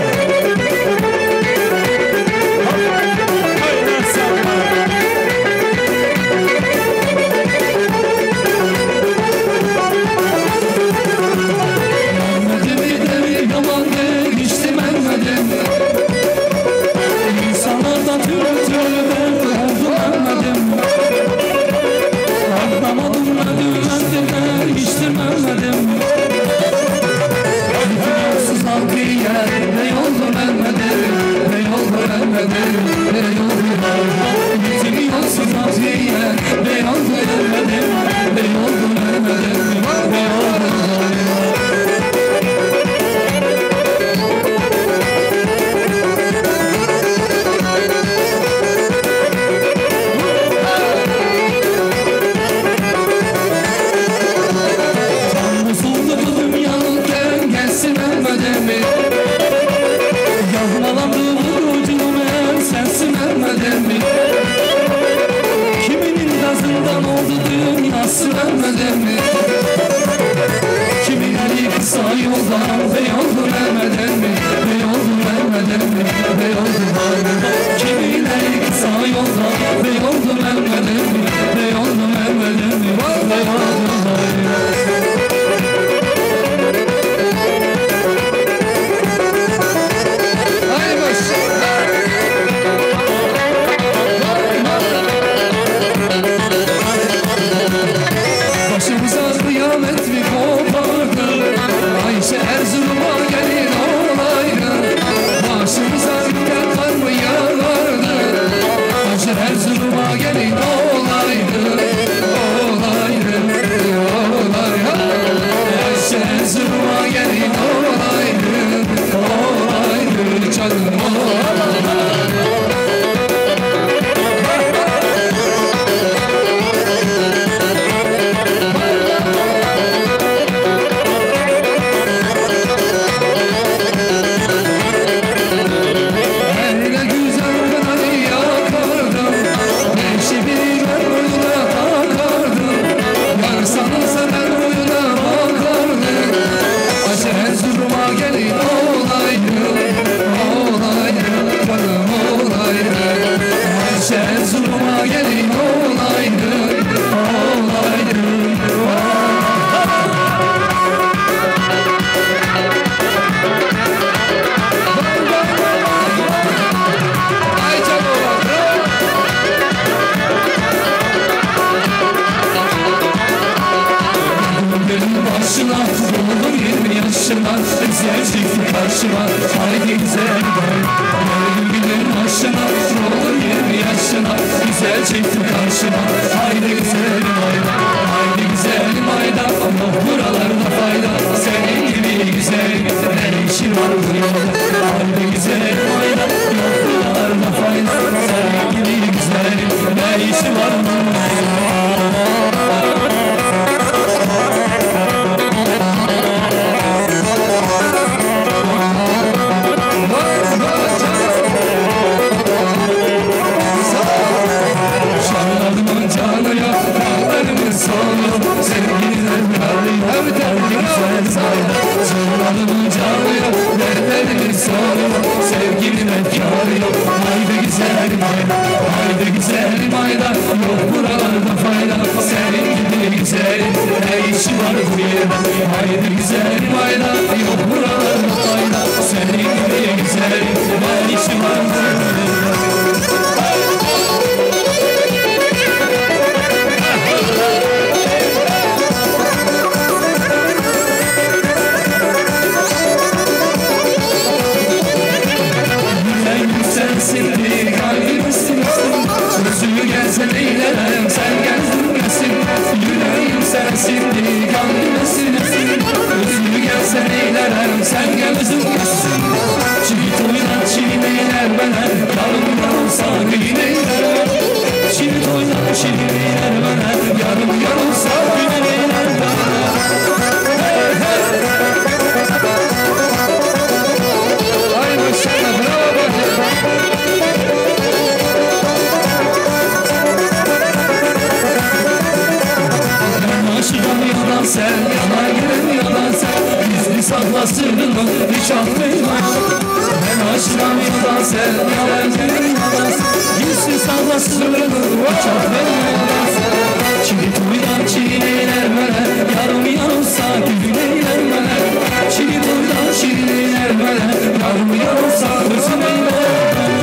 güzelim ayda, haydi güzelim ayda, yok buralarda fayda. Senin gibi güzelim ne işi var bu yerde? Haydi güzelim ayda, yok buralarda fayda. Senin gibi güzelim ne işi var bu yerde? Sensin kalbim istiyorsun, sözü gelsen eylerim, sen gelsin. Yüreğim sensin kalbim istiyorsun, sözü gelsen eylerim, sen gelsin. Çivit oynar çiğneyler bana, yarım yarılsa güneyler. Çivit oynar çiğneyler bana, yarım yarılsa güneyler bana. Ay maşallah, bravo. Aşıkam yalan sen, yana giren yalan sen. Gizli sakla sırrını hiç atmayma. Ben aşıkam yalan sen, yana giren yalan sen. Gizli sakla sırrını hiç atmayma yalan sen. Çivit uydan çiğneyler bana, yarım yarılsa güneyler bana. Çivit uydan çiğneyler bana, yarım yarılsa gözüneyler bana.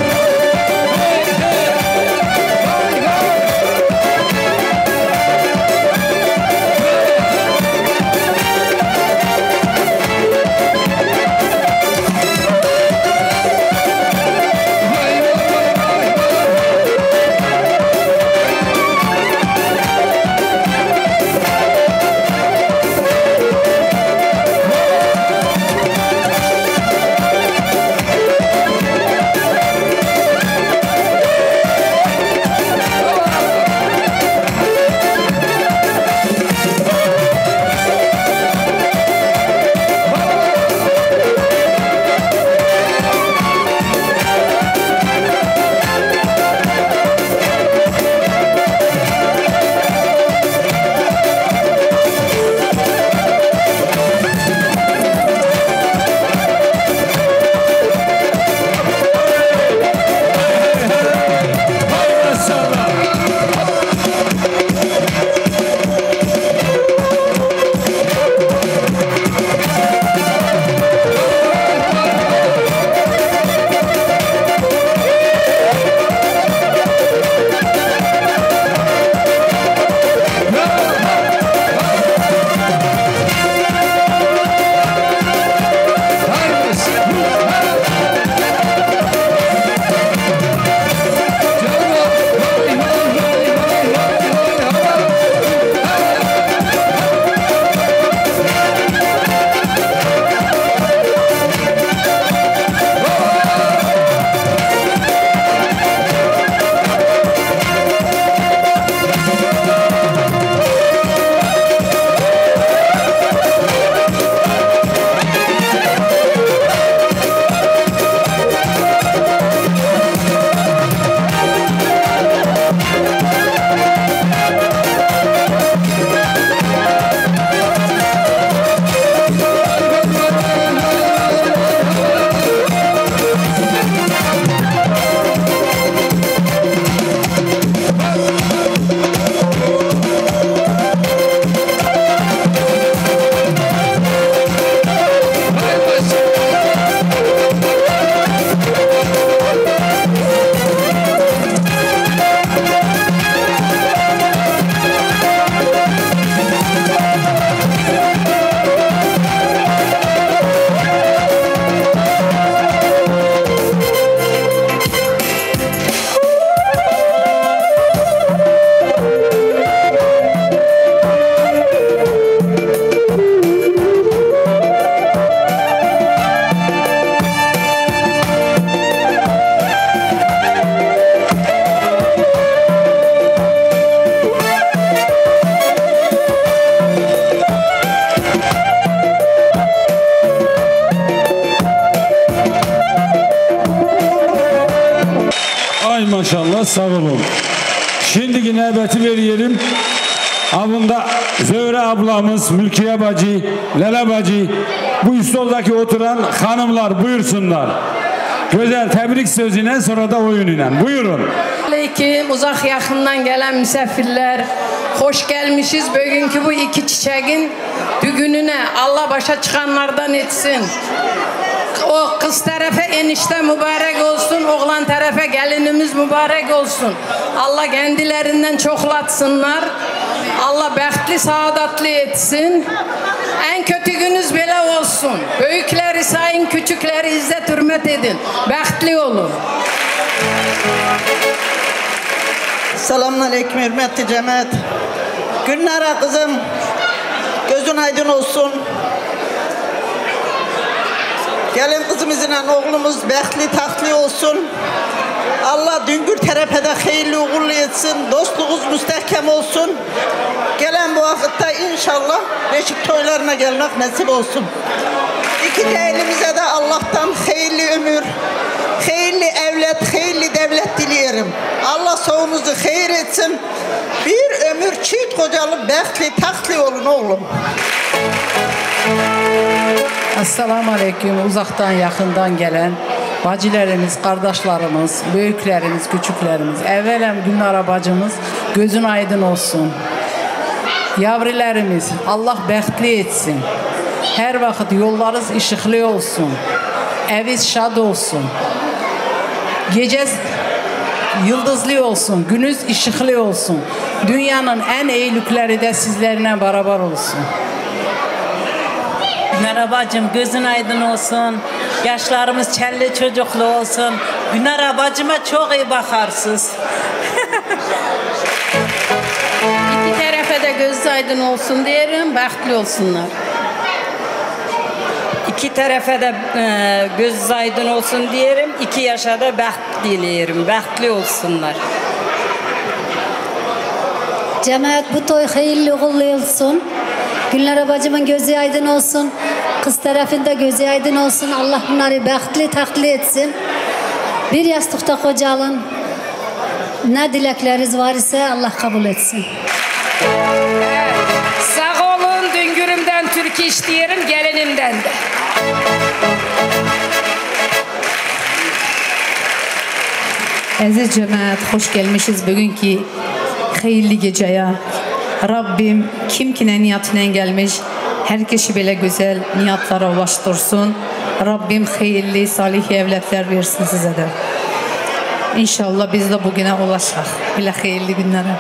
maşallah, sağ olun. Şimdiki nöbeti veriyorum. Avında Zöhre ablamız, Mülkiye bacı, Lele bacı, bu üstoldaki oturan hanımlar buyursunlar. Güzel tebrik sözüyle sonra da oyunuyla. Buyurun. Aleyküm, uzak yakından gelen misafirler. Hoş gelmişiz bugünkü bu iki çiçeğin düğününe. Allah başa çıkanlardan etsin. O kız tarafa enişte mübarek olsun, oğlan tarafa gelinimiz mübarek olsun. Allah kendilerinden çoklatsınlar. Allah bəxtli, saadatlı etsin. En kötü gününüz böyle olsun. Büyükleri sayın, küçükleri izzet, hürmet edin. Bəxtli olun. Selamünaleyküm hürmetli cemaat. Günlere kızım, gözün aydın olsun. Gelin kızımızla oğlumuz bəxtli, taxtli olsun. Allah düngür tərəfədə xeyirli uğurlu etsin. Dostluğunuz müstəhkəm olsun. Gelen bu vakitte inşallah beşik toylarına gelmek nasip olsun. İki elimize de Allah'tan hayırlı ömür, hayırlı evlat, hayırlı devlet dileyelim. Allah soğunuzu hayır etsin. Bir ömür çift kocalı, bəxtli, taxtlı olun oğlum. Assalamu aleyküm. Uzaktan yakından gelen bacılarımız, kardeşlerimiz, büyüklerimiz, küçüklerimiz, evvelem Gülnara bacımız gözün aydın olsun. Yavrilerimiz Allah bəxtli etsin. Her vakit yollarınız ışıklı olsun. Eviz şad olsun. Gece yıldızlı olsun. Günüz ışıklı olsun. Dünyanın en iyilikleri de sizlerle beraber olsun. Gülnara bacım gözün aydın olsun. Yaşlarımız çelli çocuklu olsun. Gülnara bacıma çok iyi bakarsınız. İki tarafa da göz aydın olsun diyelim, bəxtli olsunlar. İki tarafa da e, göz aydın olsun diyelim. İki yaşa da bəxt dileyelim. Bəxtli olsunlar. Cemaat bu toy hayırlı uğurlu olsun. Gülnara bacımın gözü aydın olsun. Kız tarafında gözü aydın olsun. Allah bunları bəxtli, taxtlı etsin. Bir yastıkta kocalın. Ne dilekleriniz var ise Allah kabul etsin. Sağ olun, düngürümden türkü işleyelim, gelinimden de. Aziz cemaat, hoş gelmişiz bugünkü hayırlı geceye. Rabbim kim kine niyatine gelmiş, herkesi böyle güzel niyatlara ulaştırsın. Rabbim hayırlı, salih evlatlar versin size de. İnşallah biz de bugüne ulaşaq. Belə hayırlı günlere.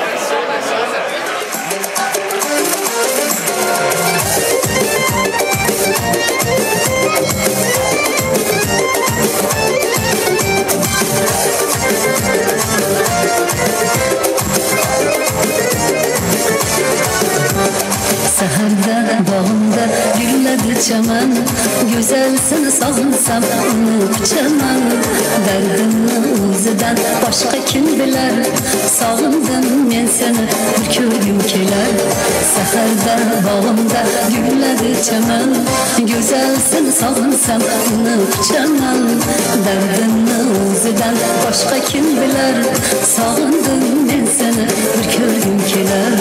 Səhərdə, bağımda güllədi çəmən. Gözəlsin sağınsam, unub çəmən. Dərdimlə özüdən başqa kim bilər. Sağındım mən səni, bir köygüm kelər. Səhərdə, bağımda güllədi çəmən. Gözəlsin sağınsam, unub çəmən. Dərdimlə özüdən başqa kim bilər. Sağındım mən səni, bir köygüm kelər.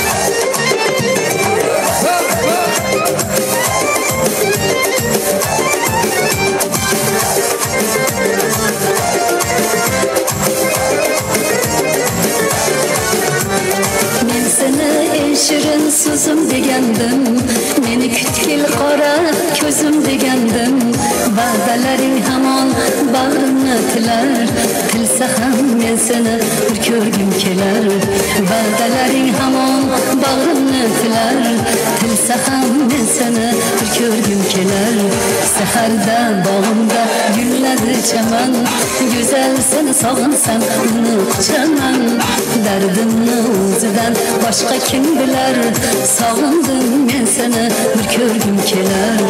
Men seni en şirin sözüm degandim. Meni kütkil qora ko'zim degandim. Va'dalaring hamon bag'rimni tilar. Tilsa ham men seni bir ko'rgim kelar. Va'dalaring hamon bag'rimni tilar. Tilsa ham men seni bir ko'rgim kelar. Saharda bog'imda gulladi chaman. Go'zalsin sog'insam unib chaman. Dardimni o'zidan boshqa kim bilar. Sog'indim men seni bir ko'rgim kelar.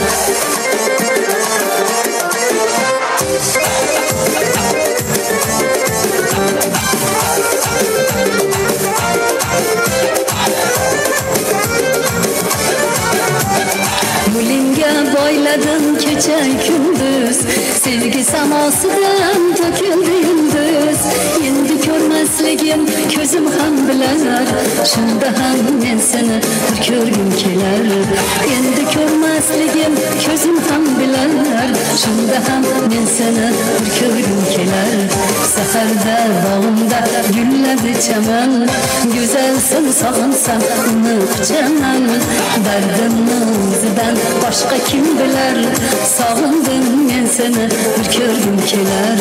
Yo'lingga boyladim kecha kunduz. Sevgi samosidan to'kildi yulduz. Endi ko'rmasligim ko'zim ham bilar. Shunda ham men seni bir körgüm keler. Endi körmasligim közüm ham biler. Şunda ham men seni bir körgüm keler. Seherda bağımda gülledi çemen. Güzelsin sağınsam unutacağım. Derdimni o'zidan başka kim biler. Sağındım men seni bir körgüm keler.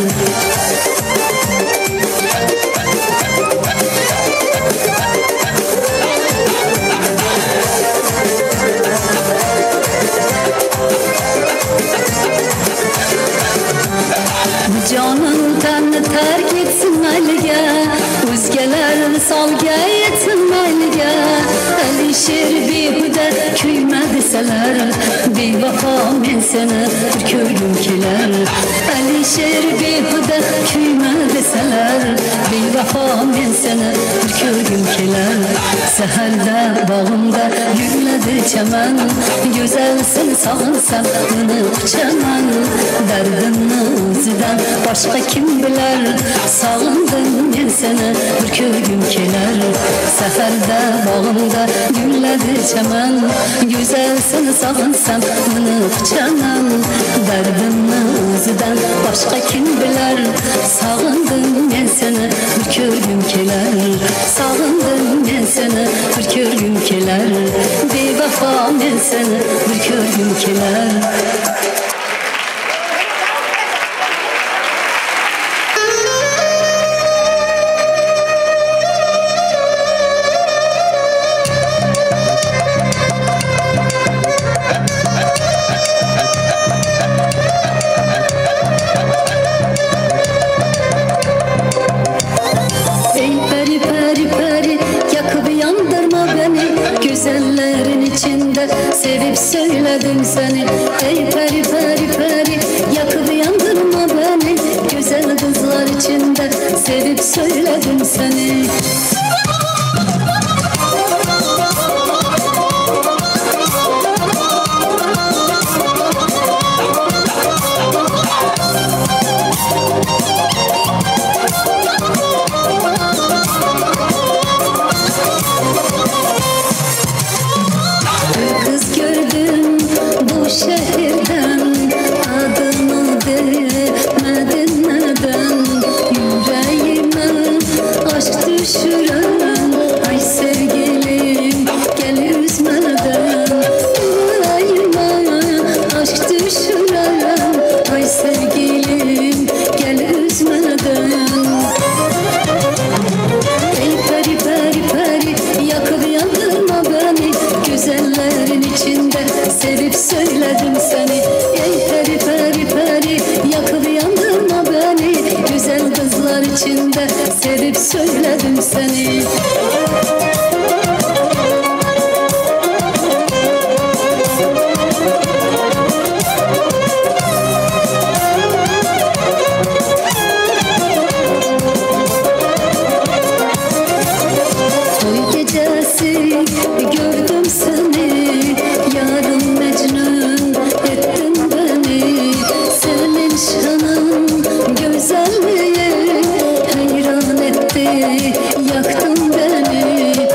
Canın tanrı terk etsin mayliga, o'zgalarni solga etsin mayliga. Alisher behuda kuyma desalar, bevafo men seni bir ko'rgim kelar. Alisher behuda kuyma desalar, bevafo men seni bir ko'rgim kelar. Seherda bağımda gulladi chaman, go'zalsin sog'insam unutchaman. Dardimni o'zidan başka kim biler. Sağındım men seni bir ko'rgim kelar. Seherda bağımda gülledi çemen. Güzelsin sağınsam unutchaman. Derdimni o'zidan başka kim biler. Sağındım men seni bir ko'rgim kelar. Sağındım men seni bir ko'rgim kelar. Bevafo men seni bir ko'rgim kelar. Sevip söyledim seni, ey peri peri peri. Yakıp yandırma beni, güzel kızlar içinde sevip söyledim seni. Sevip söyledim seni, ey peri peri peri. Yakıp yandırma beni, güzel kızlar içinde sevip söyledim seni. Toy gecesi gördüm seni, yarın Mecnun ettin beni. Senin şanın güzelliği hayran etti, yaktın beni.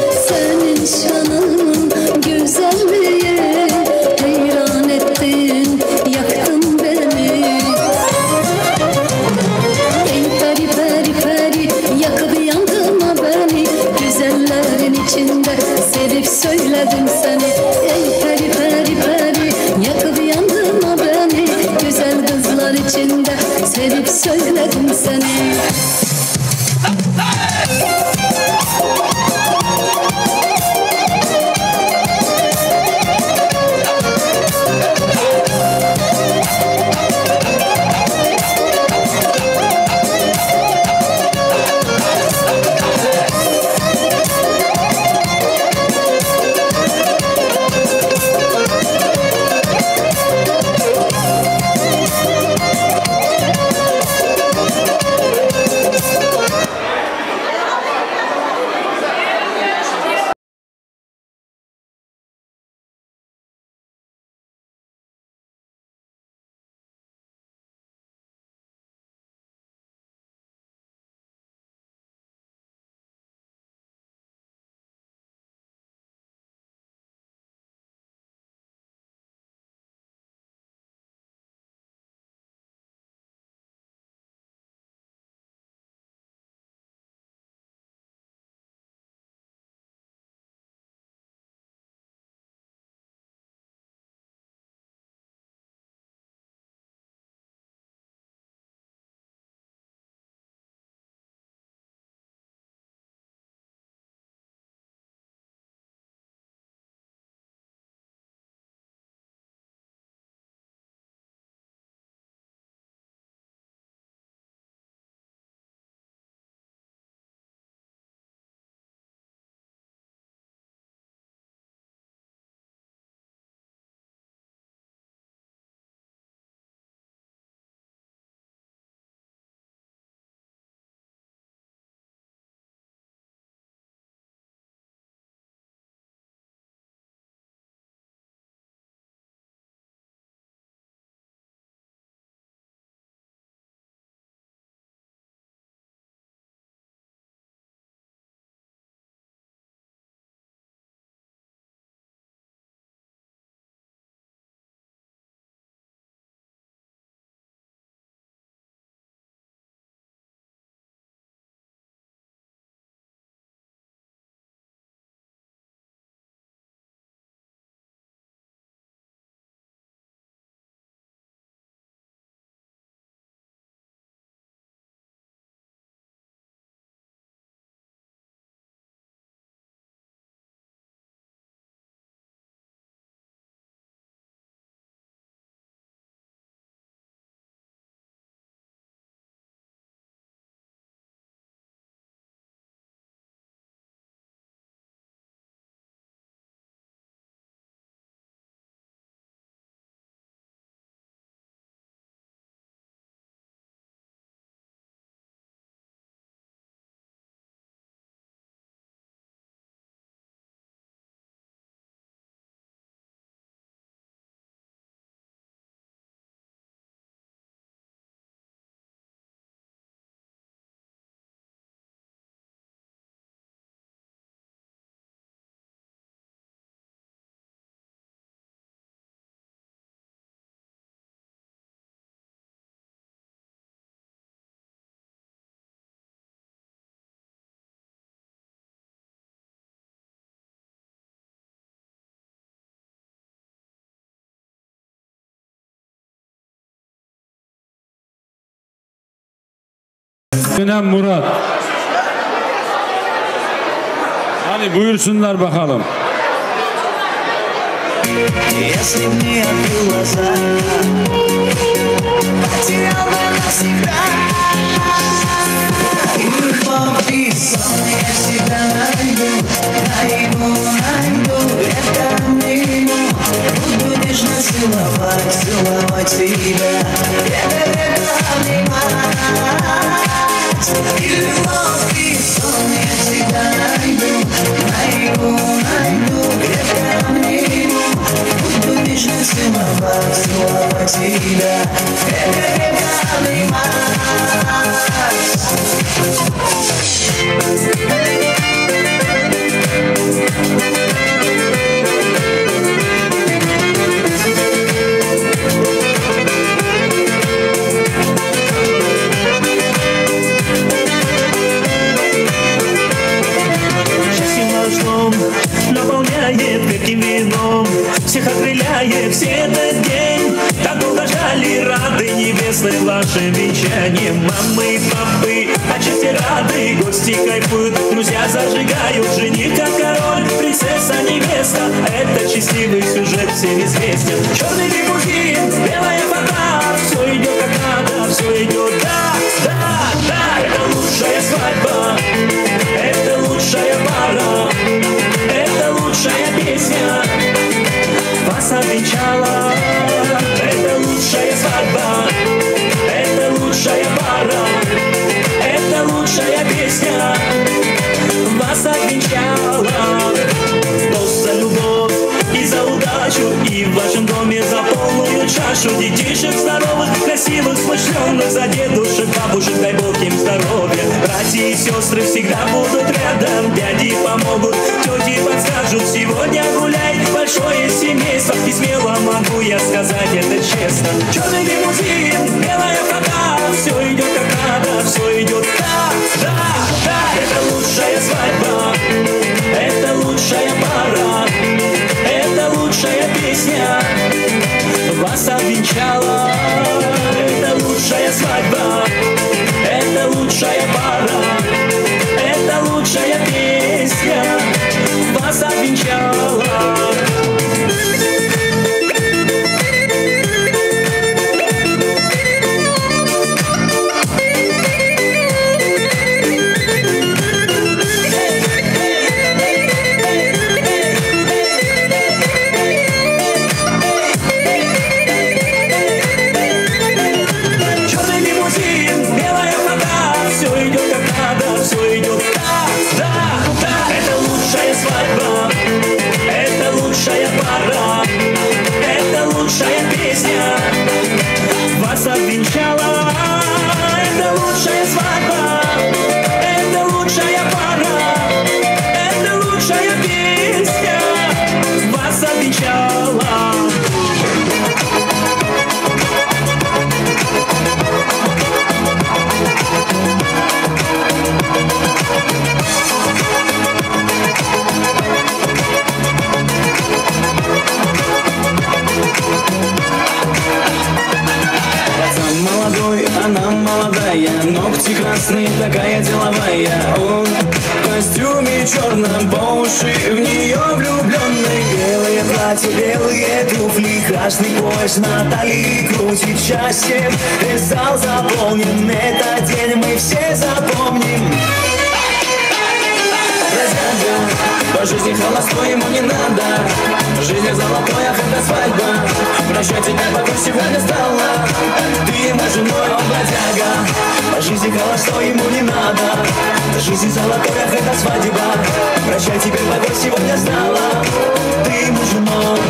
Benim Murat. Hani buyursunlar bakalım. Если б не открыл глаза, потерял бы навсегда. Любовь и сон я всегда найду, найду, найду. Это обниму, буду нежно целовать, целовать тебя. Это, это обнимать. И любовь и сон я всегда найду, найду, найду. Это обниму, буду нежно целовать, целовать тебя. Это, это обнимать. Счастье наш дом наполняет крепким вином, всех окрыляет все этот день. Так долго ждали, рады небесным вашим венчанием. Мамы и папы отчасти рады, гости кайфуют, друзья зажигают. Жених как король, принцесса невеста, это счастливый сюжет всем известен. Черный лимузин, белая вода, все идет как надо, все идет, да, да, да. Это лучшая свадьба, это лучшая пара, это лучшая песня вас обвенчала. Это лучшая свадьба, это лучшая пара, это лучшая песня вас обвенчала. Тост за любовь и за удачу, и в вашем доме за полную чашу. Детишек здоровых, красивых, смышленных, за дедушек, бабушек, дай Бог им здоровья. Братья и сестры всегда будут рядом, дяди помогут, тети подскажут. Сегодня гуляй, большое семейство, и смело могу я сказать это честно. Черный лимузин, белая вода, все идет как надо, все идет, да, да, да. Это лучшая свадьба, это лучшая пара, это лучшая песня вас обвенчала. Это лучшая свадьба, это лучшая пара, это лучшая песня вас обвенчала. Вас обвенчала. Это лучшая свадьба, это лучшая пара, это лучшая песня вас обвенчала. Молодой, она молодая, ногти красные, такая деловая. Он в костюме черном, по уши в нее влюбленный. Белые платья, белые туфли, красный пояс на талии крутит счастьем. Весь зал заполнен, этот день мы все запомним. Бродяга, по жизни холостой ему не надо, жизнь золотой, ах, это свадьба. Прощай, тебя покой сегодня стала, ты ему женой, он бродяга. По жизни холостой ему не надо, жизнь золотой, ах, это свадьба. Прощай, теперь покой сегодня стала, ты ему женой.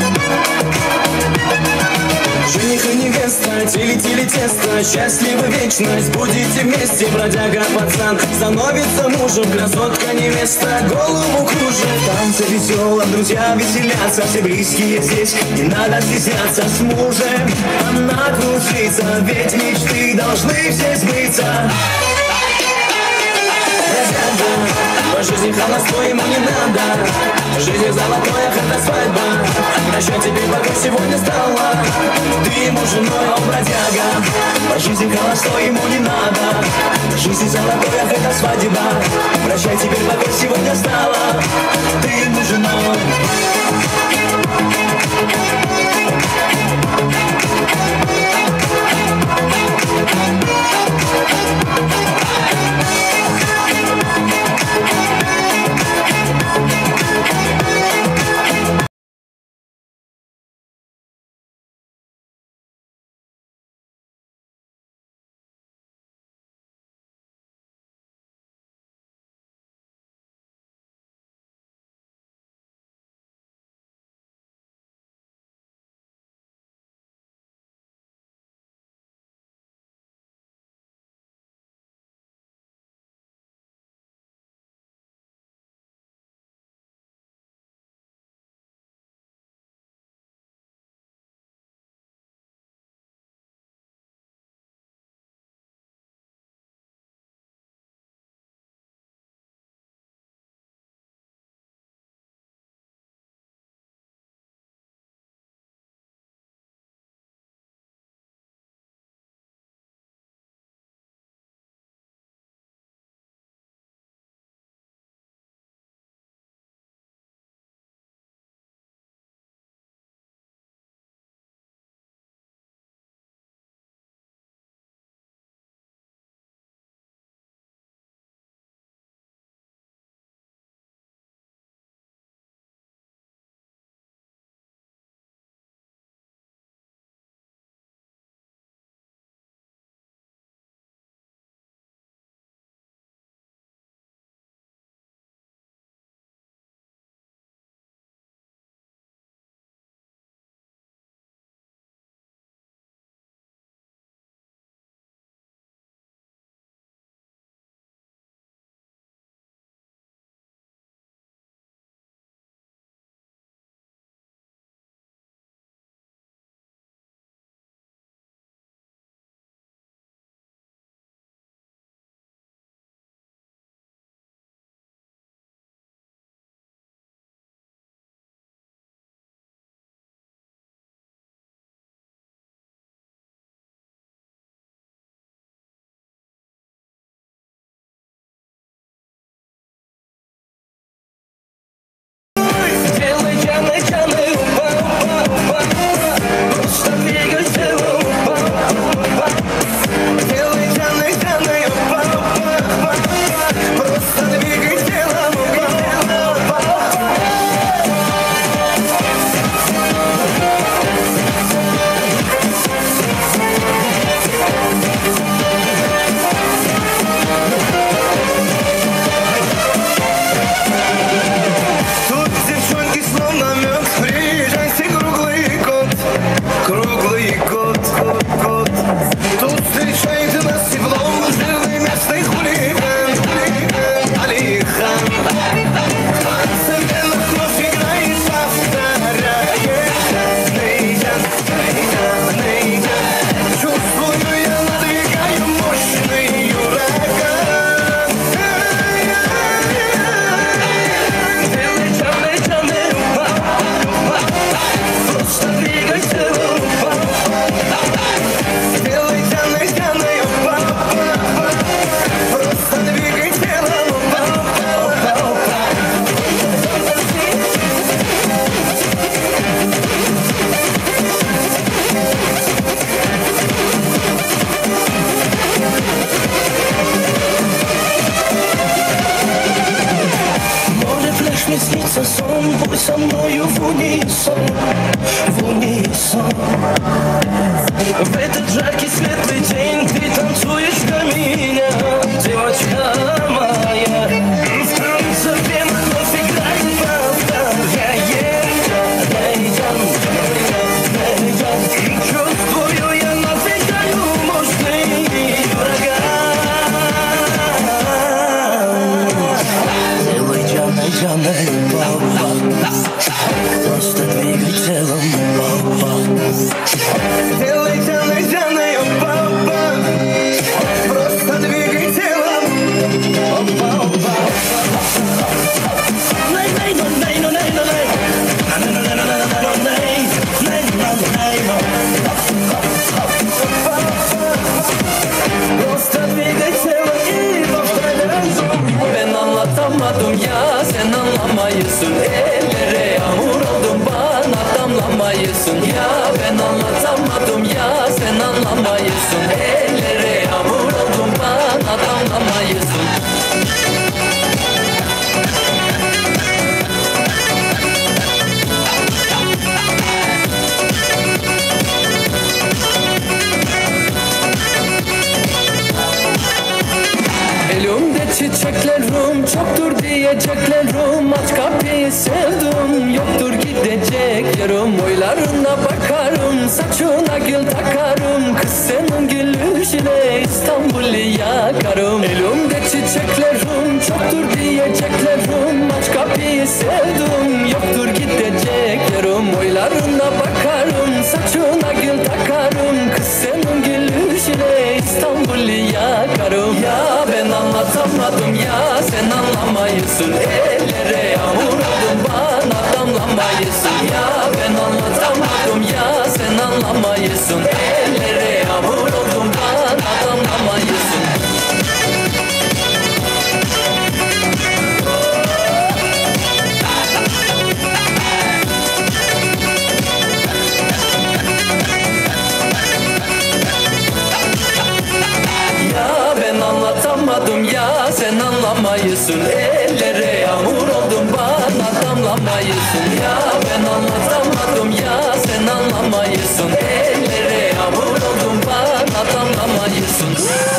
Жених и невеста, тили-тили тесто, счастливы вечно. вечность. Будете вместе, бродяга пацан, становится мужем, красотка невеста голову кружит. Танцы весело, друзья веселятся, все близкие здесь, не надо стесняться. С мужем она кружится, ведь мечты должны все сбыться. По жизни холостой ему не надо, жизнь золотая, это свадьба. Прощай, теперь покой сегодня стала, ты ему женой, а он бродяга. По жизни холостой ему не надо, жизнь золотая, это свадьба. Прощай, теперь покой сегодня стала, ты ему женой. со мною в унисон, в унисон. В этот жаркий светлый день ты танцуешь для меня, девочка моя. В танце пена вновь играет, повторяет. Чувствую, я навигаю мощный anlamayısın. Elimde çiçeklerim çoktur diyeceklerim. Aç kapıyı sevdim yoktur gidecek yerim. Oylarına bakarım saçına gül takarım. Kız senin gülüşüne İstanbul'u yakarım. Elimde çiçeklerim çoktur diyeceklerim. Aç kapıyı sevdim yoktur gidecek yerim. Oylarına bakarım saçına gül takarım. Kız senin gülüşüne İstanbul'u yakarım. Ya ben anlatamadım ya sen anlamayısın. Ellere yağmur oldum bana damlamayısın. Ya ben anlatamadım ya sen anlamayısın. Ellere yağmur oldum bana damlamayısın. Ya ben anlatamadım ya sen anlamayısın. Ellere yağmur oldum bana damlamayısın. Ya ben anlatamadım ya sen anlamayısın. Ellere yağmur oldum bana damlamayısın.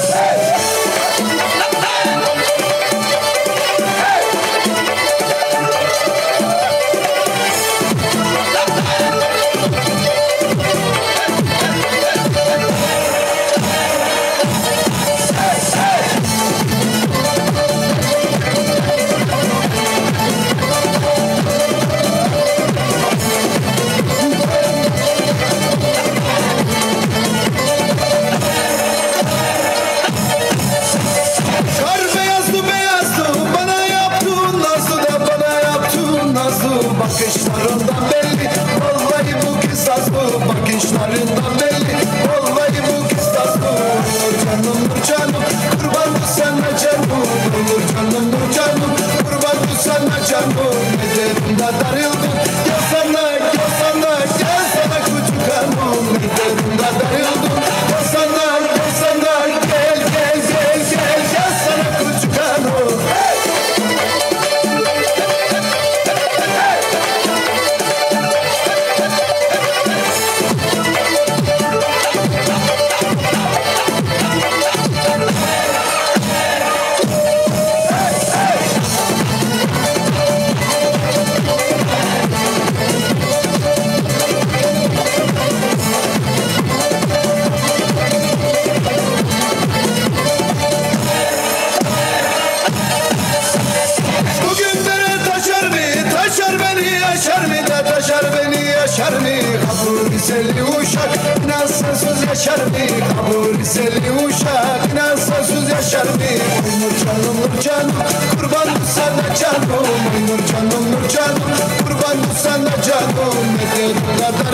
Bakışlarından belli, vallahi bu kız azlı. Bakışlarından belli, vallahi bu kız azlı. Nur canım, nur canım, kurban bu sana canım. Nur canım, nur canım, kurban bu sana canım. Ederimde darıldım, gel sana, gel sana, gel sana küçük hanım. Ederimde darıldım, gel sana, gel sana, gel, gel, gel, gel, gel sana küçük hanım. Kabul liseli uşak, inansız yaşar mı? Kabul liseli uşak, inansız yaşar mı? Nur canım, nur canım, kurban bu sana canım. Nur canım, nur canım, kurban bu sana canım. Ne